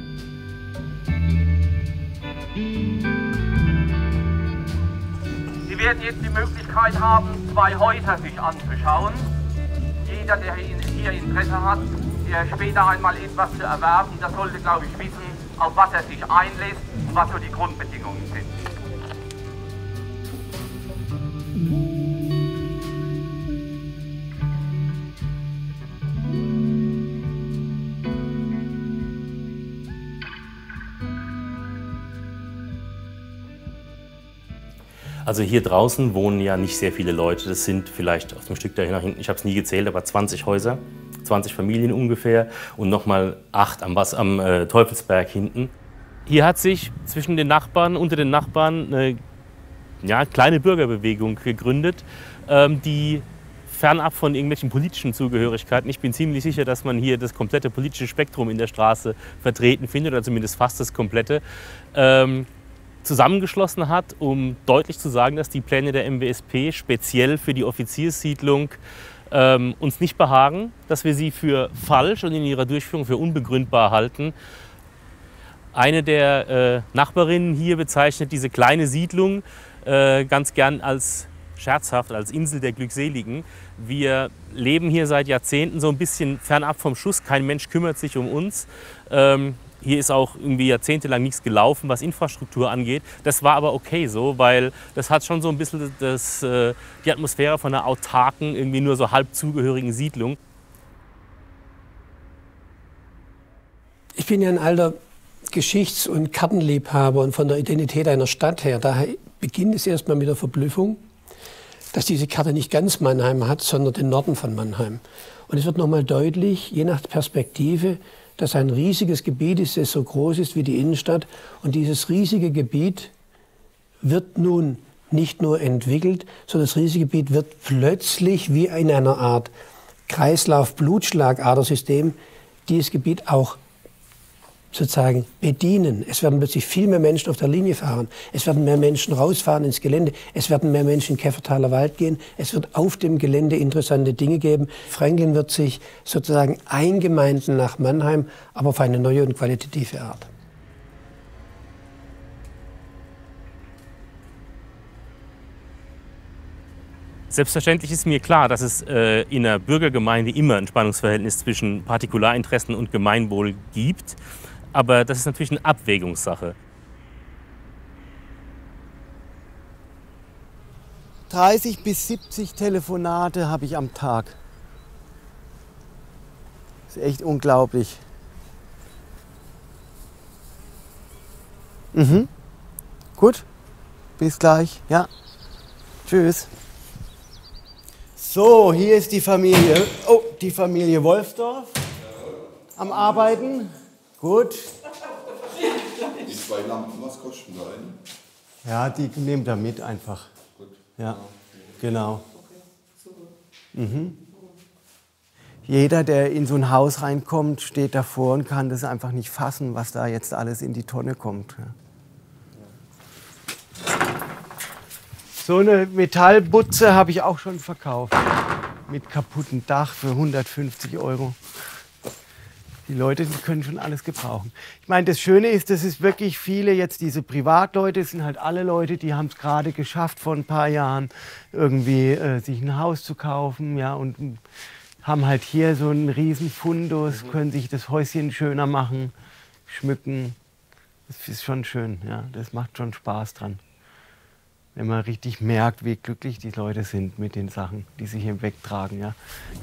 Sie werden jetzt die Möglichkeit haben, zwei Häuser sich anzuschauen. Jeder, der hier Interesse hat, der später einmal etwas zu erwerben, der sollte, glaube ich, wissen, auf was er sich einlässt und was so die Grundbedingungen sind. Also hier draußen wohnen ja nicht sehr viele Leute. Das sind vielleicht auf dem Stück da hinten, ich habe es nie gezählt, aber zwanzig Häuser, zwanzig Familien ungefähr und nochmal acht am, was, am äh, Teufelsberg hinten. Hier hat sich zwischen den Nachbarn, unter den Nachbarn eine ja, kleine Bürgerbewegung gegründet, ähm, die fernab von irgendwelchen politischen Zugehörigkeiten. Ich bin ziemlich sicher, dass man hier das komplette politische Spektrum in der Straße vertreten findet, oder zumindest fast das komplette. Ähm, zusammengeschlossen hat, um deutlich zu sagen, dass die Pläne der M W S P speziell für die Offizierssiedlung ähm, uns nicht behagen, dass wir sie für falsch und in ihrer Durchführung für unbegründbar halten. Eine der äh, Nachbarinnen hier bezeichnet diese kleine Siedlung äh, ganz gern als scherzhaft, als Insel der Glückseligen. Wir leben hier seit Jahrzehnten so ein bisschen fernab vom Schuss, kein Mensch kümmert sich um uns. Ähm, Hier ist auch irgendwie jahrzehntelang nichts gelaufen, was Infrastruktur angeht. Das war aber okay so, weil das hat schon so ein bisschen das, die Atmosphäre von einer autarken, irgendwie nur so halb zugehörigen Siedlung. Ich bin ja ein alter Geschichts- und Kartenliebhaber und von der Identität einer Stadt her. Daher beginnt es erstmal mit der Verblüffung, dass diese Karte nicht ganz Mannheim hat, sondern den Norden von Mannheim. Und es wird nochmal deutlich, je nach Perspektive, dass ein riesiges Gebiet ist, das so groß ist wie die Innenstadt. Und dieses riesige Gebiet wird nun nicht nur entwickelt, sondern das riesige Gebiet wird plötzlich wie in einer Art Kreislauf-Blutschlagadersystem dieses Gebiet auch sozusagen bedienen. Es werden plötzlich viel mehr Menschen auf der Linie fahren. Es werden mehr Menschen rausfahren ins Gelände. Es werden mehr Menschen in Käfertaler Wald gehen. Es wird auf dem Gelände interessante Dinge geben. Franklin wird sich sozusagen eingemeinden nach Mannheim, aber auf eine neue und qualitative Art. Selbstverständlich ist mir klar, dass es äh, in einer Bürgergemeinde immer ein Spannungsverhältnis zwischen Partikularinteressen und Gemeinwohl gibt. Aber das ist natürlich eine Abwägungssache. dreißig bis siebzig Telefonate habe ich am Tag. Das ist echt unglaublich. Mhm. Gut, bis gleich. Ja. Tschüss. So, hier ist die Familie, oh, die Familie Wolfsdorf am Arbeiten. Gut. Die zwei Lampen, was kosten da eine? Ja, die nehmt ihr mit einfach. Gut. Ja, genau. Mhm. Jeder, der in so ein Haus reinkommt, steht davor und kann das einfach nicht fassen, was da jetzt alles in die Tonne kommt. Ja. So eine Metallbutze habe ich auch schon verkauft. Mit kaputtem Dach für hundertfünfzig Euro. Die Leute, die können schon alles gebrauchen. Ich meine, das Schöne ist, das ist wirklich viele jetzt diese Privatleute, es sind halt alle Leute, die haben es gerade geschafft vor ein paar Jahren, irgendwie äh, sich ein Haus zu kaufen, ja, und haben halt hier so einen riesen Fundus, mhm. können sich das Häuschen schöner machen, schmücken. Das ist schon schön, ja, das macht schon Spaß dran. Wenn man richtig merkt, wie glücklich die Leute sind mit den Sachen, die sie hier wegtragen, ja.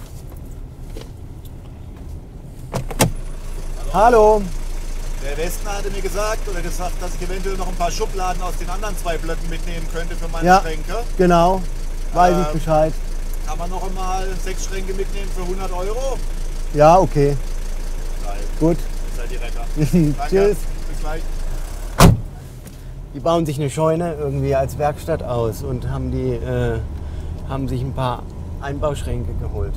Hallo. Der Westner hatte mir gesagt, oder gesagt, dass ich eventuell noch ein paar Schubladen aus den anderen zwei Blöcken mitnehmen könnte für meine ja, Schränke. Genau, weiß ähm, ich Bescheid. Kann man noch einmal sechs Schränke mitnehmen für hundert Euro? Ja, okay. Geil. Gut. Seid ihr Retter. Tschüss. Bis gleich. Die bauen sich eine Scheune irgendwie als Werkstatt aus und haben, die, äh, haben sich ein paar Einbauschränke geholt.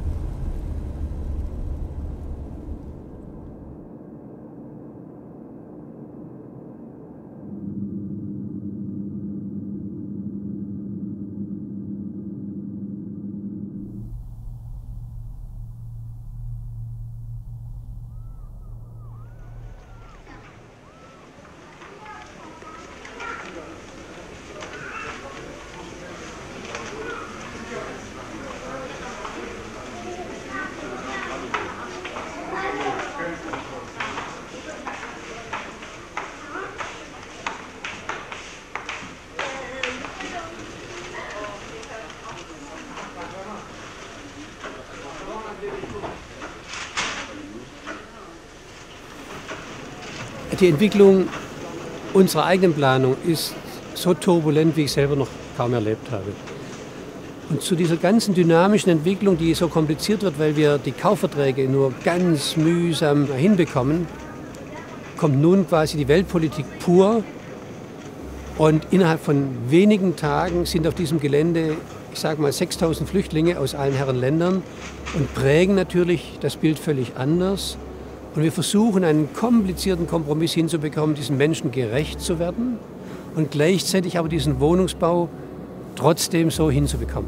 Die Entwicklung unserer eigenen Planung ist so turbulent, wie ich selber noch kaum erlebt habe. Und zu dieser ganzen dynamischen Entwicklung, die so kompliziert wird, weil wir die Kaufverträge nur ganz mühsam hinbekommen, kommt nun quasi die Weltpolitik pur. Und innerhalb von wenigen Tagen sind auf diesem Gelände, ich sage mal, sechstausend Flüchtlinge aus allen Herren Ländern und prägen natürlich das Bild völlig anders. Und wir versuchen, einen komplizierten Kompromiss hinzubekommen, diesen Menschen gerecht zu werden und gleichzeitig aber diesen Wohnungsbau trotzdem so hinzubekommen.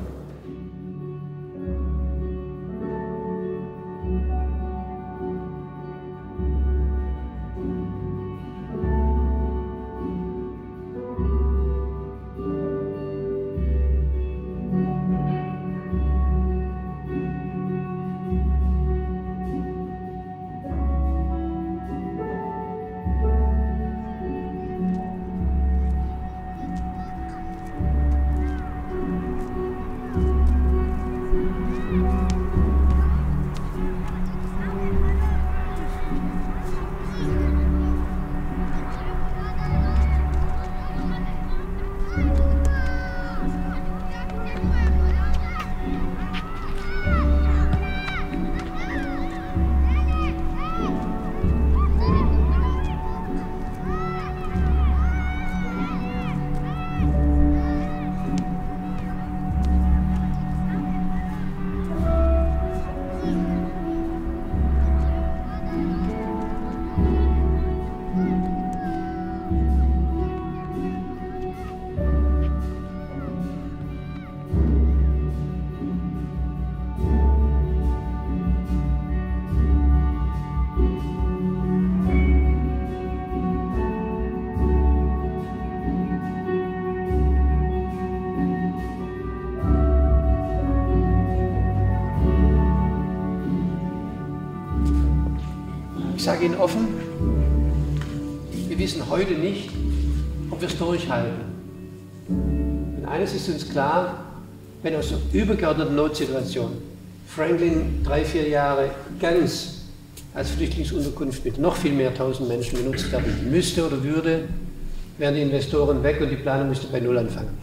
sage Ihnen offen, wir wissen heute nicht, ob wir es durchhalten. Und eines ist uns klar, wenn aus der übergeordneten Notsituation Franklin drei, vier Jahre ganz als Flüchtlingsunterkunft mit noch viel mehr tausend Menschen benutzt werden müsste oder würde, wären die Investoren weg und die Planung müsste bei Null anfangen.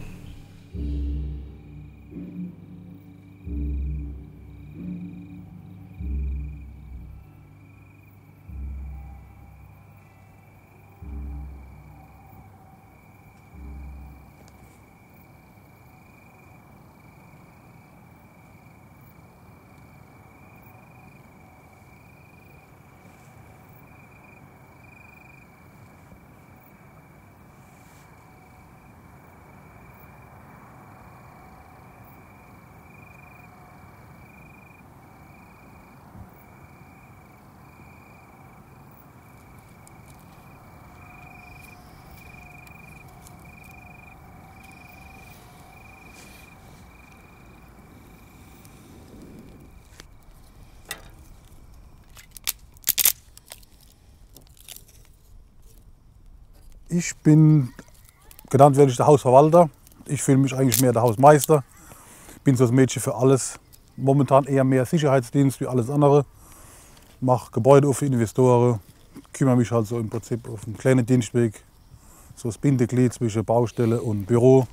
Ich bin, genannt werde ich der Hausverwalter. Ich fühle mich eigentlich mehr der Hausmeister. Bin so das Mädchen für alles. Momentan eher mehr Sicherheitsdienst wie alles andere. Mache Gebäude auf für Investoren. Kümmere mich halt so im Prinzip auf einen kleinen Dienstweg. So das Bindeglied zwischen Baustelle und Büro.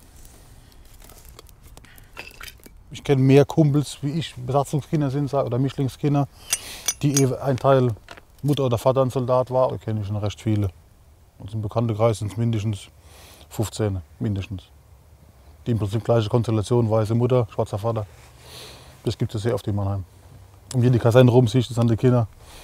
Ich kenne mehr Kumpels, wie ich Besatzungskinder sind oder Mischlingskinder, die ein Teil Mutter oder Vater ein Soldat war. Da kenne ich schon recht viele. Und im Bekanntenkreis sind es mindestens fünfzehn, mindestens. Die im Prinzip gleiche Konstellation, weiße Mutter, schwarzer Vater. Das gibt es sehr oft in Mannheim. Um hier die Kaserne rum siehst du das an die Kinder.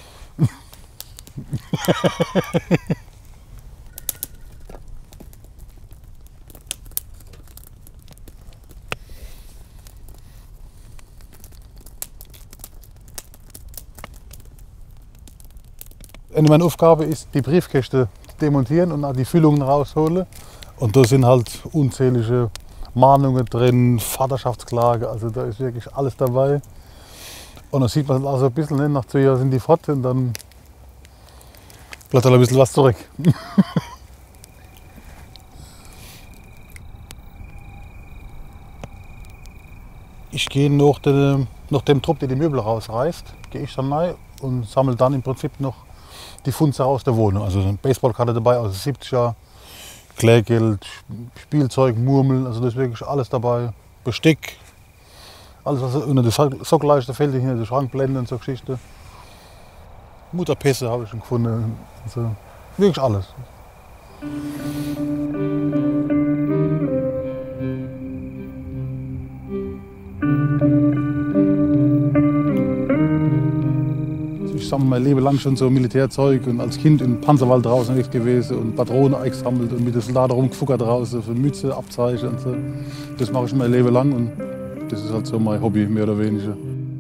Eine meiner Aufgabe ist, die Briefkäste demontieren und die Füllungen rausholen. Und da sind halt unzählige Mahnungen drin, Vaterschaftsklage, also da ist wirklich alles dabei. Und dann sieht man also ein bisschen, ne, nach zwei Jahren sind die fort und dann bleibt halt ein bisschen was zurück. Ich gehe nach, den, nach dem Trupp, der die Möbel rausreißt, gehe ich dann rein und sammle dann im Prinzip noch die Funde aus der Wohnung. Also eine Baseballkarte dabei aus den siebziger, Klärgeld, Spielzeug, Murmeln, also da ist wirklich alles dabei. Besteck, alles was unter der Sockelleiste fällt, hinter der Schrankblende und so Geschichte. Mutterpässe habe ich schon gefunden. Also wirklich alles. Ich sammle mein Leben lang schon so Militärzeug und als Kind im Panzerwald draußen unterwegs gewesen und Patronen eingesammelt und mit den Soldaten rumgefuckert draußen für Mütze, Abzeichen und so. Das mache ich mein Leben lang und das ist halt so mein Hobby, mehr oder weniger.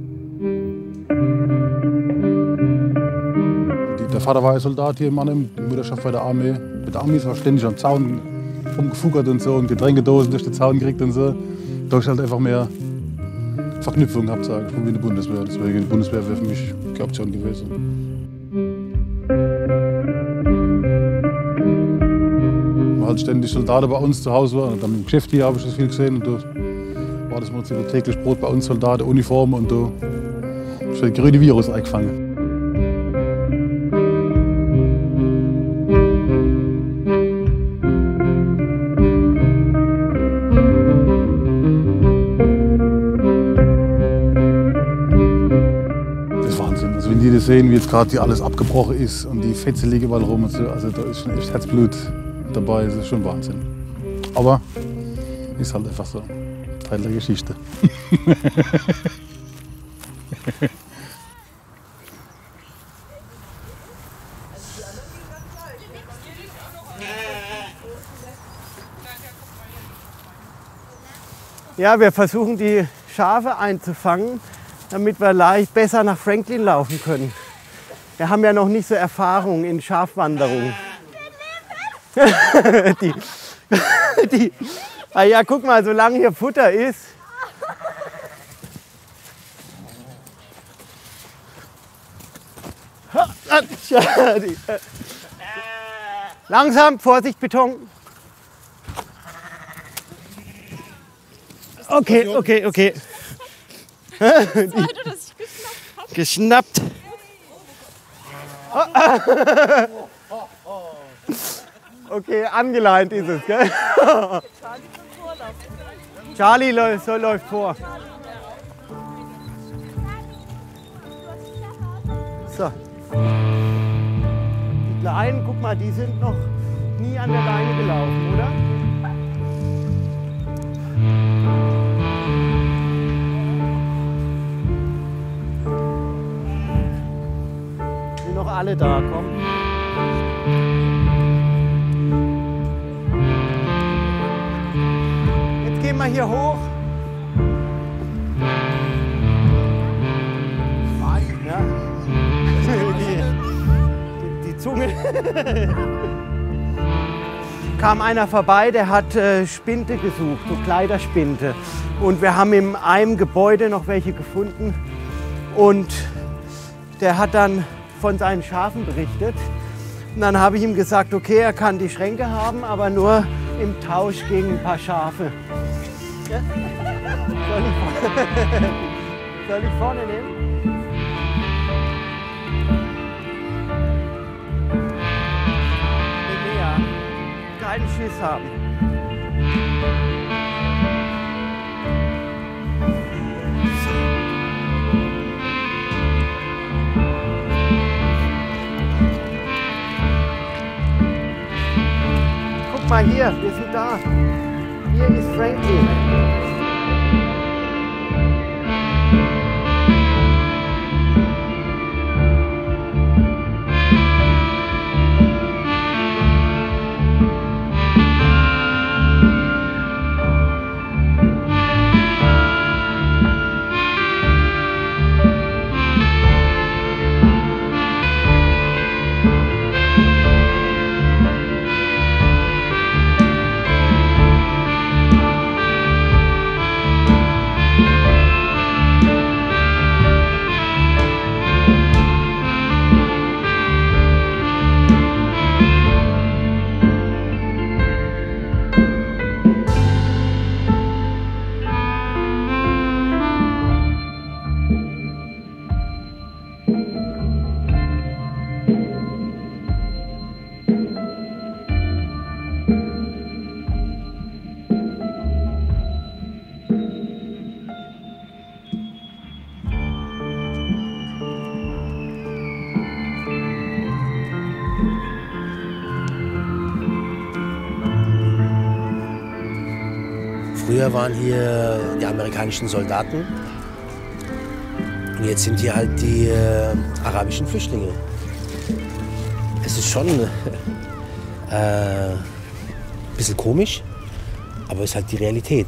Der Vater war ja Soldat hier in Mannheim, die Mutterschaft bei der Armee. Mit der Armee war ständig am Zaun rumgefuckert und so und Getränkedosen durch den Zaun gekriegt und so. Da ich halt einfach mehr Verknüpfung gehabt, sage ich, von wie eine Bundeswehr. Deswegen die Bundeswehr wäre für mich keine Option gewesen. War halt ständig Soldaten bei uns zu Hause war. Und dann im Geschäft hier habe ich das viel gesehen. Und da war das mal täglich Brot bei uns, Soldaten, Uniformen und da habe ich das grüne Virus eingefangen. Die das sehen, wie jetzt gerade hier alles abgebrochen ist und die Fetze liegen überall rum und so. Also da ist schon echt Herzblut dabei, das ist schon Wahnsinn. Aber ist halt einfach so Teil der Geschichte. Ja, wir versuchen die Schafe einzufangen, damit wir leicht besser nach Franklin laufen können. Wir haben ja noch nicht so Erfahrung in Schafwanderung. die, die, ah ja, guck mal, solange hier Futter ist. Langsam, Vorsicht, Beton. Okay, okay, okay. Geschnappt. Okay, angeleint ist es, gell? Charlie läuft, so läuft vor. So. Die Kleinen, guck mal, die sind noch nie an der Leine gelaufen, oder? Sind noch alle da, komm. Jetzt gehen wir hier hoch. Ja. Die, die Zunge. Kam einer vorbei, der hat äh, Spinte gesucht, so Kleiderspinte. Und wir haben in einem Gebäude noch welche gefunden. Und der hat dann von seinen Schafen berichtet. Und dann habe ich ihm gesagt, okay, er kann die Schränke haben, aber nur im Tausch gegen ein paar Schafe. Ja? Soll ich, soll ich vorne nehmen? Keinen Schiss haben. Guck mal hier, wir sind da. Hier ist Franklin. Früher waren hier die amerikanischen Soldaten und jetzt sind hier halt die äh, arabischen Flüchtlinge. Es ist schon äh, ein bisschen komisch, aber es ist halt die Realität.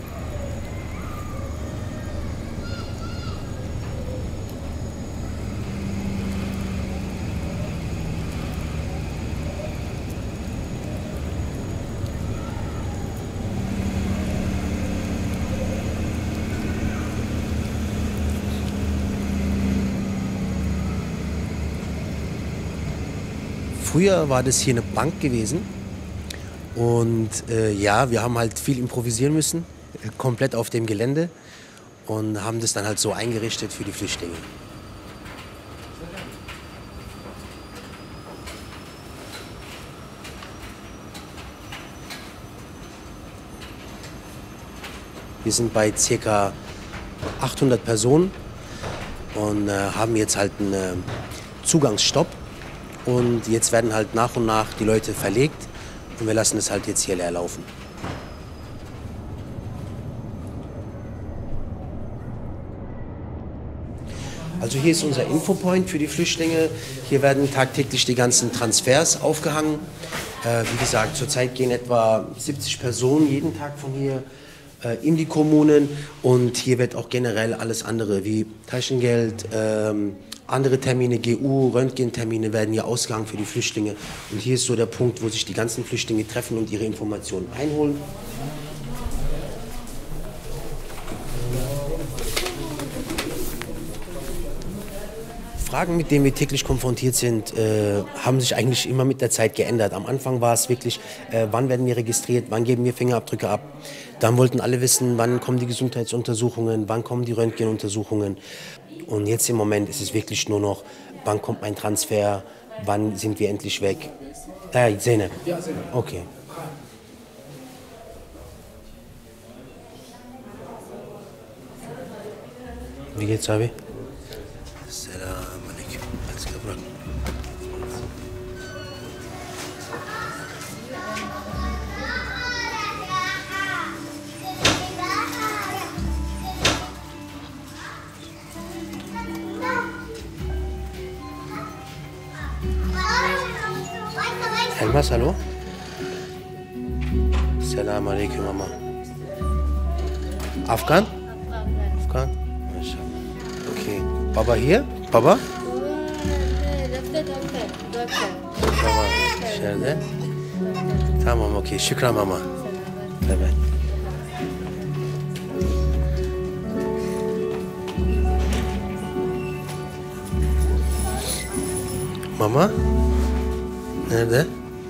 Früher war das hier eine Bank gewesen und äh, ja, wir haben halt viel improvisieren müssen, äh, komplett auf dem Gelände und haben das dann halt so eingerichtet für die Flüchtlinge. Wir sind bei ca. achthundert Personen und äh, haben jetzt halt einen äh, Zugangsstopp. Und jetzt werden halt nach und nach die Leute verlegt und wir lassen es halt jetzt hier leer laufen. Also hier ist unser Infopoint für die Flüchtlinge. Hier werden tagtäglich die ganzen Transfers aufgehangen. Äh, wie gesagt, zurzeit gehen etwa siebzig Personen jeden Tag von hier äh, in die Kommunen. Und hier wird auch generell alles andere wie Taschengeld, ähm, andere Termine, G U, Röntgentermine werden hier ausgehangen für die Flüchtlinge. Und hier ist so der Punkt, wo sich die ganzen Flüchtlinge treffen und ihre Informationen einholen. Fragen, mit denen wir täglich konfrontiert sind, äh, haben sich eigentlich immer mit der Zeit geändert. Am Anfang war es wirklich, äh, wann werden wir registriert, wann geben wir Fingerabdrücke ab. Dann wollten alle wissen, wann kommen die Gesundheitsuntersuchungen, wann kommen die Röntgenuntersuchungen. Und jetzt im Moment ist es wirklich nur noch, wann kommt mein Transfer, wann sind wir endlich weg. Äh, Zeynep. Ja, Zeynep. Okay. Wie geht's, Abi? Selam aleyküm. Alles klar, Bruder. Elmas, hallo? Selam aleyküm, Mama. Afgan? Afgan? Okay. Baba hier? Baba? Baba içeride. Tamam, okey. Şükran mama. Evet. Mama? Nerede?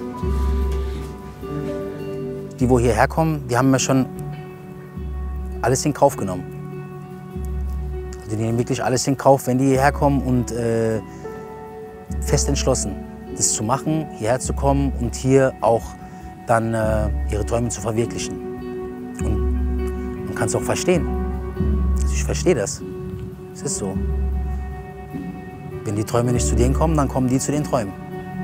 Die, wo hierher kommen, die haben ja schon alles in Kauf genommen. Die nehmen wirklich alles in Kauf, wenn die hierher kommen und äh, fest entschlossen, das zu machen, hierher zu kommen und hier auch dann äh, ihre Träume zu verwirklichen. Und man kann es auch verstehen. Also ich verstehe das. Es ist so. Wenn die Träume nicht zu denen kommen, dann kommen die zu den Träumen.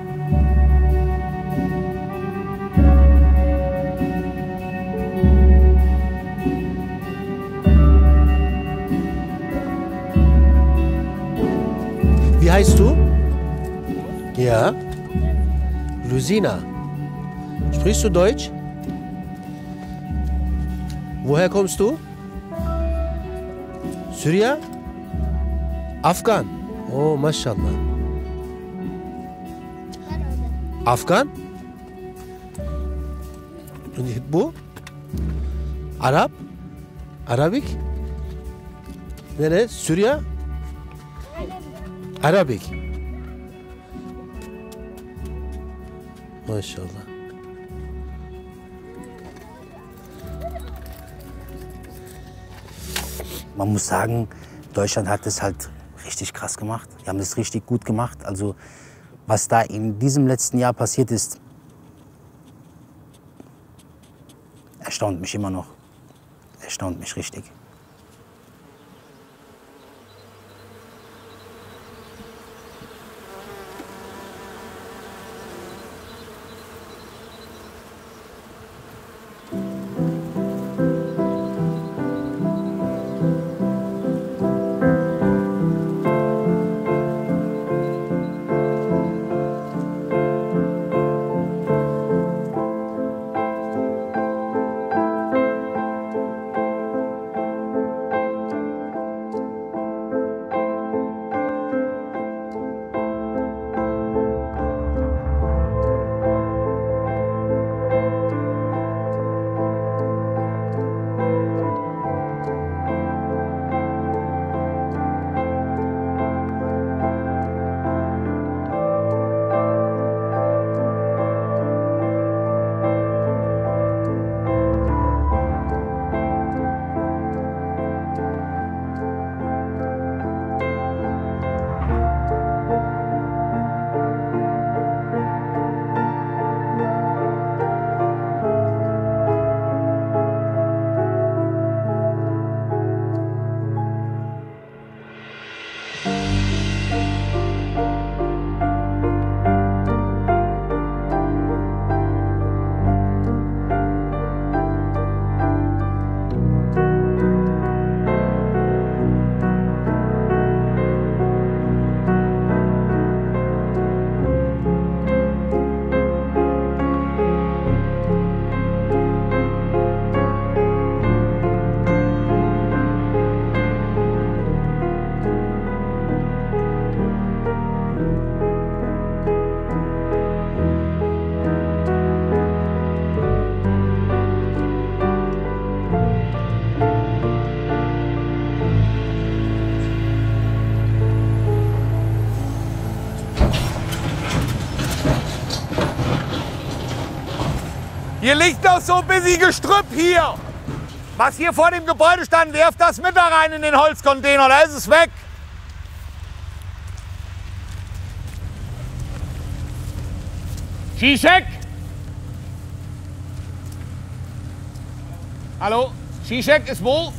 Wie heißt du? Ja. Lusina. Sprichst du Deutsch? Woher kommst du? Syrien? Afgan? Oh, Maschallah. Afgan? Und bu? Arap? Arabik? Ne ne? Suriye? Arabik. Maşallah. Man muss sagen, Deutschland hat das halt richtig krass gemacht. Die haben das richtig gut gemacht. Also was da in diesem letzten Jahr passiert ist, erstaunt mich immer noch. Erstaunt mich richtig. Hier liegt noch so ein bisschen Gestrüpp hier. Was hier vor dem Gebäude stand, werft das mit da rein in den Holzcontainer, da ist es weg. Zizek? Hallo? Zizek ist wo?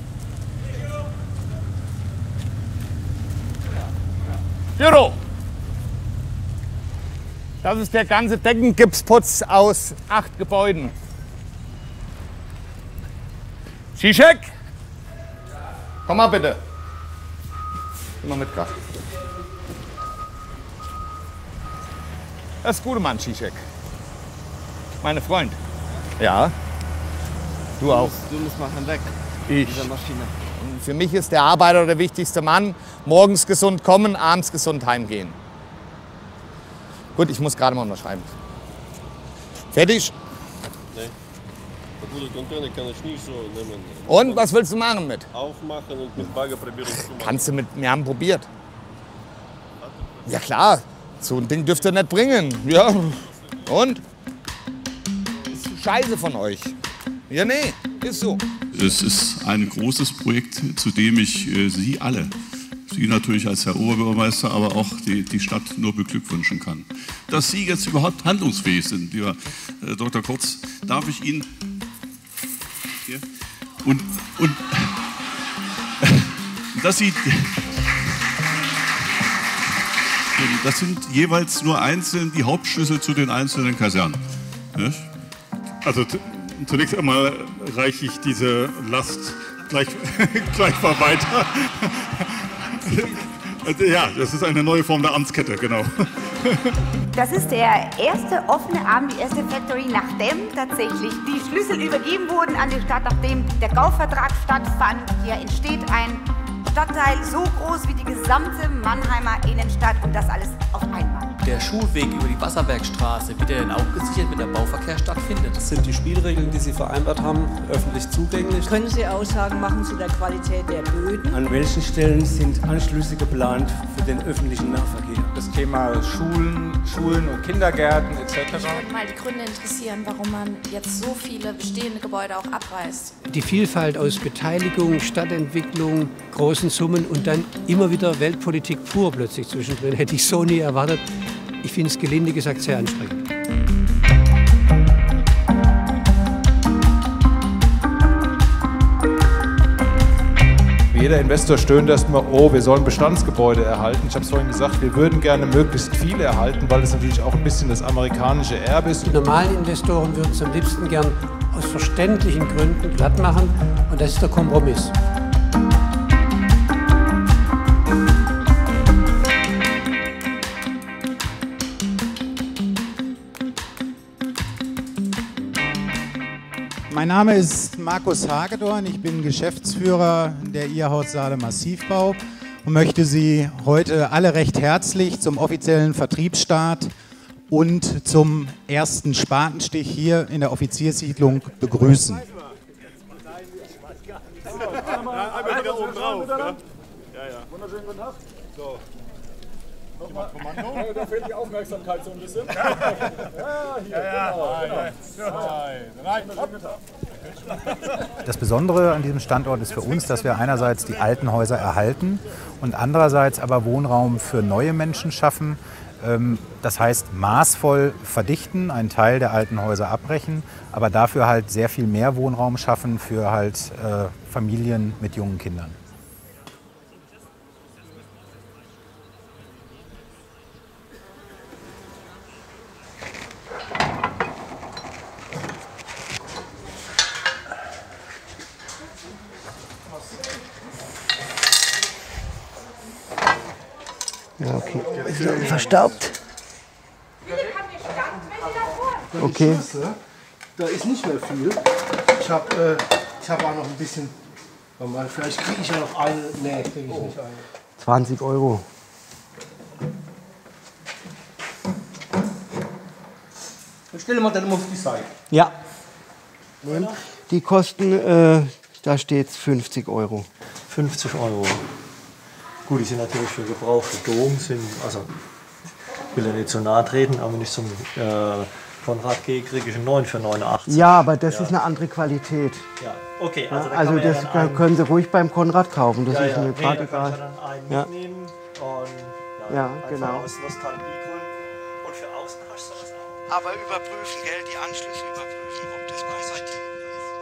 Büro. Das ist der ganze Deckengipsputz aus acht Gebäuden. Zizek? Komm mal bitte. Komm mal mit, Kraft. Das ist gute Mann, Zizek. Meine Freund. Ja. Du auch. Du musst machen weg. Ich. Dieser Maschine. Für mich ist der Arbeiter der wichtigste Mann. Morgens gesund kommen, abends gesund heimgehen. Gut, ich muss gerade mal unterschreiben. Fertig? Nee. Gute Container kann ich nicht so nehmen. Und, was willst du machen mit? Aufmachen und mit Bagger probieren zu machen. Kannst du mit, wir haben probiert. Ja klar, so ein Ding dürft ihr nicht bringen. Ja, und? Ist scheiße von euch. Ja, nee, ist so. Es ist ein großes Projekt, zu dem ich äh, Sie alle, Sie natürlich als Herr Oberbürgermeister, aber auch die, die Stadt nur beglückwünschen kann. Dass Sie jetzt überhaupt handlungsfähig sind, lieber äh, Doktor Kurz, darf ich Ihnen hier, und, und dass Sie, das sind jeweils nur einzeln die Hauptschlüssel zu den einzelnen Kasernen. Nicht? Also zunächst einmal reiche ich diese Last gleich, gleich mal weiter. Ja, das ist eine neue Form der Amtskette, genau. Das ist der erste offene Abend, die erste Factory, nachdem tatsächlich die Schlüssel übergeben wurden an die Stadt, nachdem der Kaufvertrag stattfand. Hier entsteht ein Stadtteil so groß wie die gesamte Mannheimer Innenstadt und das alles auf einmal. Der Schulweg über die Wasserbergstraße, wie der denn auch gesichert mit der Bauverkehr stattfindet. Das sind die Spielregeln, die Sie vereinbart haben, öffentlich zugänglich. Können Sie Aussagen machen zu der Qualität der Böden? An welchen Stellen sind Anschlüsse geplant für den öffentlichen Nahverkehr? Das Thema Schulen, Schulen und Kindergärten et cetera. Mich würde mal die Gründe interessieren, warum man jetzt so viele bestehende Gebäude auch abreißt. Die Vielfalt aus Beteiligung, Stadtentwicklung, großen Summen und dann immer wieder Weltpolitik pur plötzlich zwischendrin, hätte ich so nie erwartet. Ich finde es gelinde gesagt sehr anstrengend. Jeder Investor stöhnt erstmal, oh, wir sollen Bestandsgebäude erhalten. Ich habe es vorhin gesagt, wir würden gerne möglichst viele erhalten, weil es natürlich auch ein bisschen das amerikanische Erbe ist. Die normalen Investoren würden es am liebsten gern aus verständlichen Gründen glatt machen und das ist der Kompromiss. Mein Name ist Markus Hagedorn, ich bin Geschäftsführer der I A Haus Saale Massivbau und möchte Sie heute alle recht herzlich zum offiziellen Vertriebsstart und zum ersten Spatenstich hier in der Offizierssiedlung begrüßen. Einmal wieder oben drauf. Ja, ja. Wunderschönen guten Tag. So. Nochmal Kommando. Da fehlt die Aufmerksamkeit so ein bisschen. Ja, hier, ja, genau. Genau. Das Besondere an diesem Standort ist für uns, dass wir einerseits die alten Häuser erhalten und andererseits aber Wohnraum für neue Menschen schaffen. Das heißt, maßvoll verdichten, einen Teil der alten Häuser abbrechen, aber dafür halt sehr viel mehr Wohnraum schaffen für halt Familien mit jungen Kindern. Ja, okay. Verstaubt. Okay. Da ist nicht mehr viel. Ich habe äh, ich hab auch noch ein bisschen. Vielleicht kriege ich ja noch eine. Nee, kriege ich nicht eine. zwanzig Euro. Stell mal dann auf die Seite. Ja. Die kosten, äh, da steht fünfzig Euro. fünfzig Euro. Gut, die sind natürlich für Gebrauch für Dom, sind, also ich will ja nicht zu nahe treten, aber nicht zum äh, Konrad G. kriege ich einen neun für neunundachtzig. Ja, aber das ja. ist eine andere Qualität. Ja, okay. Also, ja, also da das ja können Sie ruhig beim Konrad kaufen. Das ja, ist ja. mir Nee, gerade da kann egal. ich dann einen Ja. mitnehmen. Und, ja, Ja, einfach genau. aus Nostalgiegründen. Und für außen hast du das auch. Aber überprüfen, gell? Die Anschlüsse überprüfen, ob das kompatibel ist.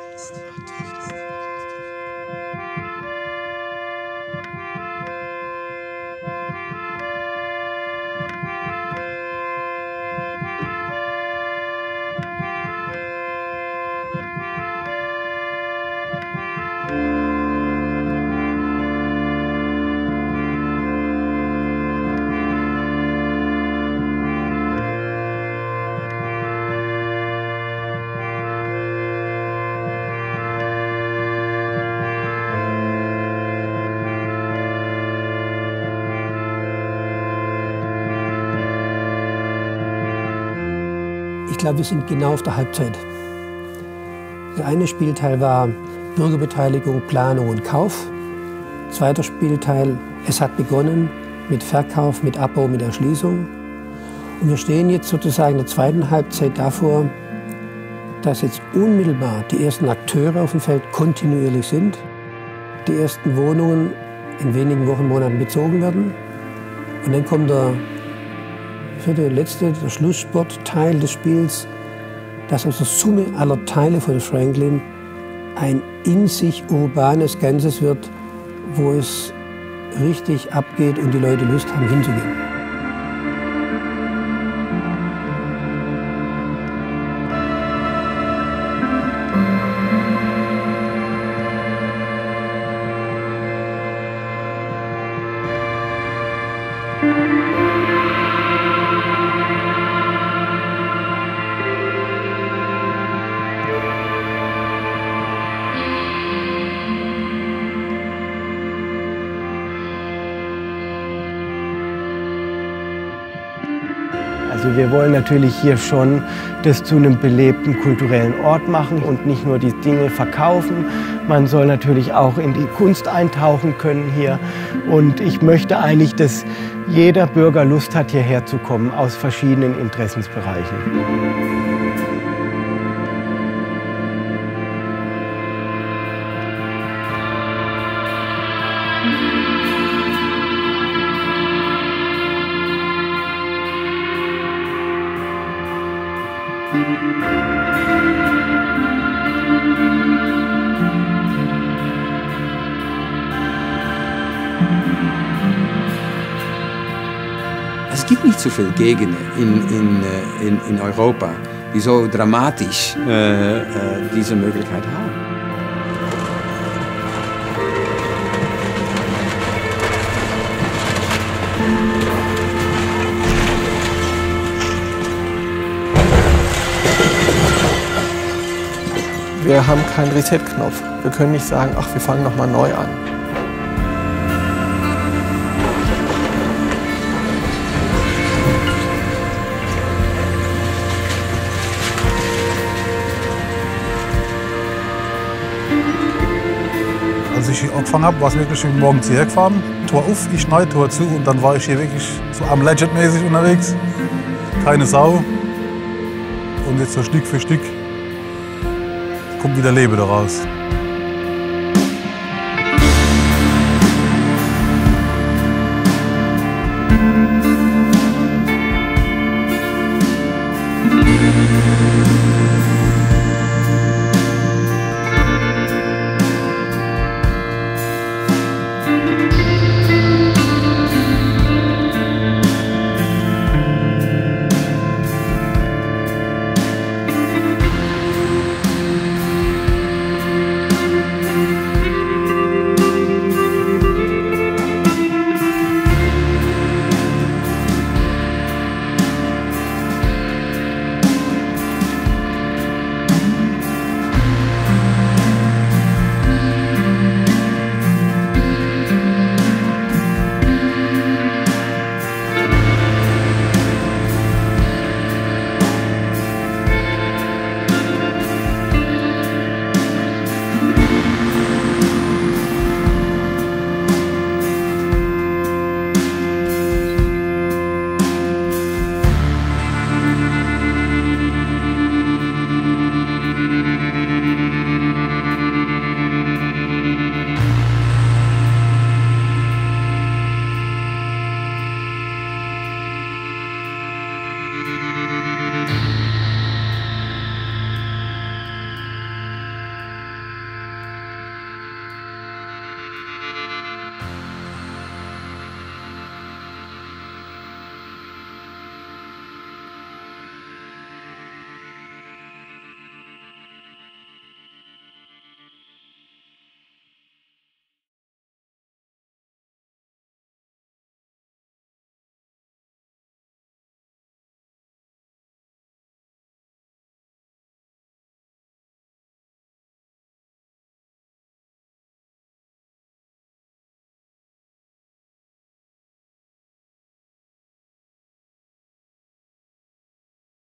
Ich glaube, wir sind genau auf der Halbzeit. Der eine Spielteil war Bürgerbeteiligung, Planung und Kauf. Zweiter Spielteil, es hat begonnen mit Verkauf, mit Abbau, mit Erschließung. Und wir stehen jetzt sozusagen in der zweiten Halbzeit davor, dass jetzt unmittelbar die ersten Akteure auf dem Feld kontinuierlich sind, die ersten Wohnungen in wenigen Wochen, Monaten bezogen werden. Und dann kommt der vierte, letzte, der Schlusssportteil des Spiels, dass aus der Summe aller Teile von Franklin ein in sich urbanes Ganzes wird, wo es richtig abgeht und die Leute Lust haben, hinzugehen. Also wir wollen natürlich hier schon das zu einem belebten kulturellen Ort machen und nicht nur die Dinge verkaufen. Man soll natürlich auch in die Kunst eintauchen können hier. Und ich möchte eigentlich, dass jeder Bürger Lust hat, hierher zu kommen aus verschiedenen Interessensbereichen. Es gibt nicht so viele Gegenden in, in, in, in Europa, die so dramatisch äh, äh, diese Möglichkeit haben. Wir haben keinen Reset-Knopf. Wir können nicht sagen, ach, wir fangen nochmal neu an. Als ich hier angefangen habe, war es wirklich schön morgens hierher gefahren. Tor auf, ich neu, Tor zu und dann war ich hier wirklich so am Legend-mäßig unterwegs. Keine Sau. Und jetzt so Stück für Stück kommt wieder Leben daraus.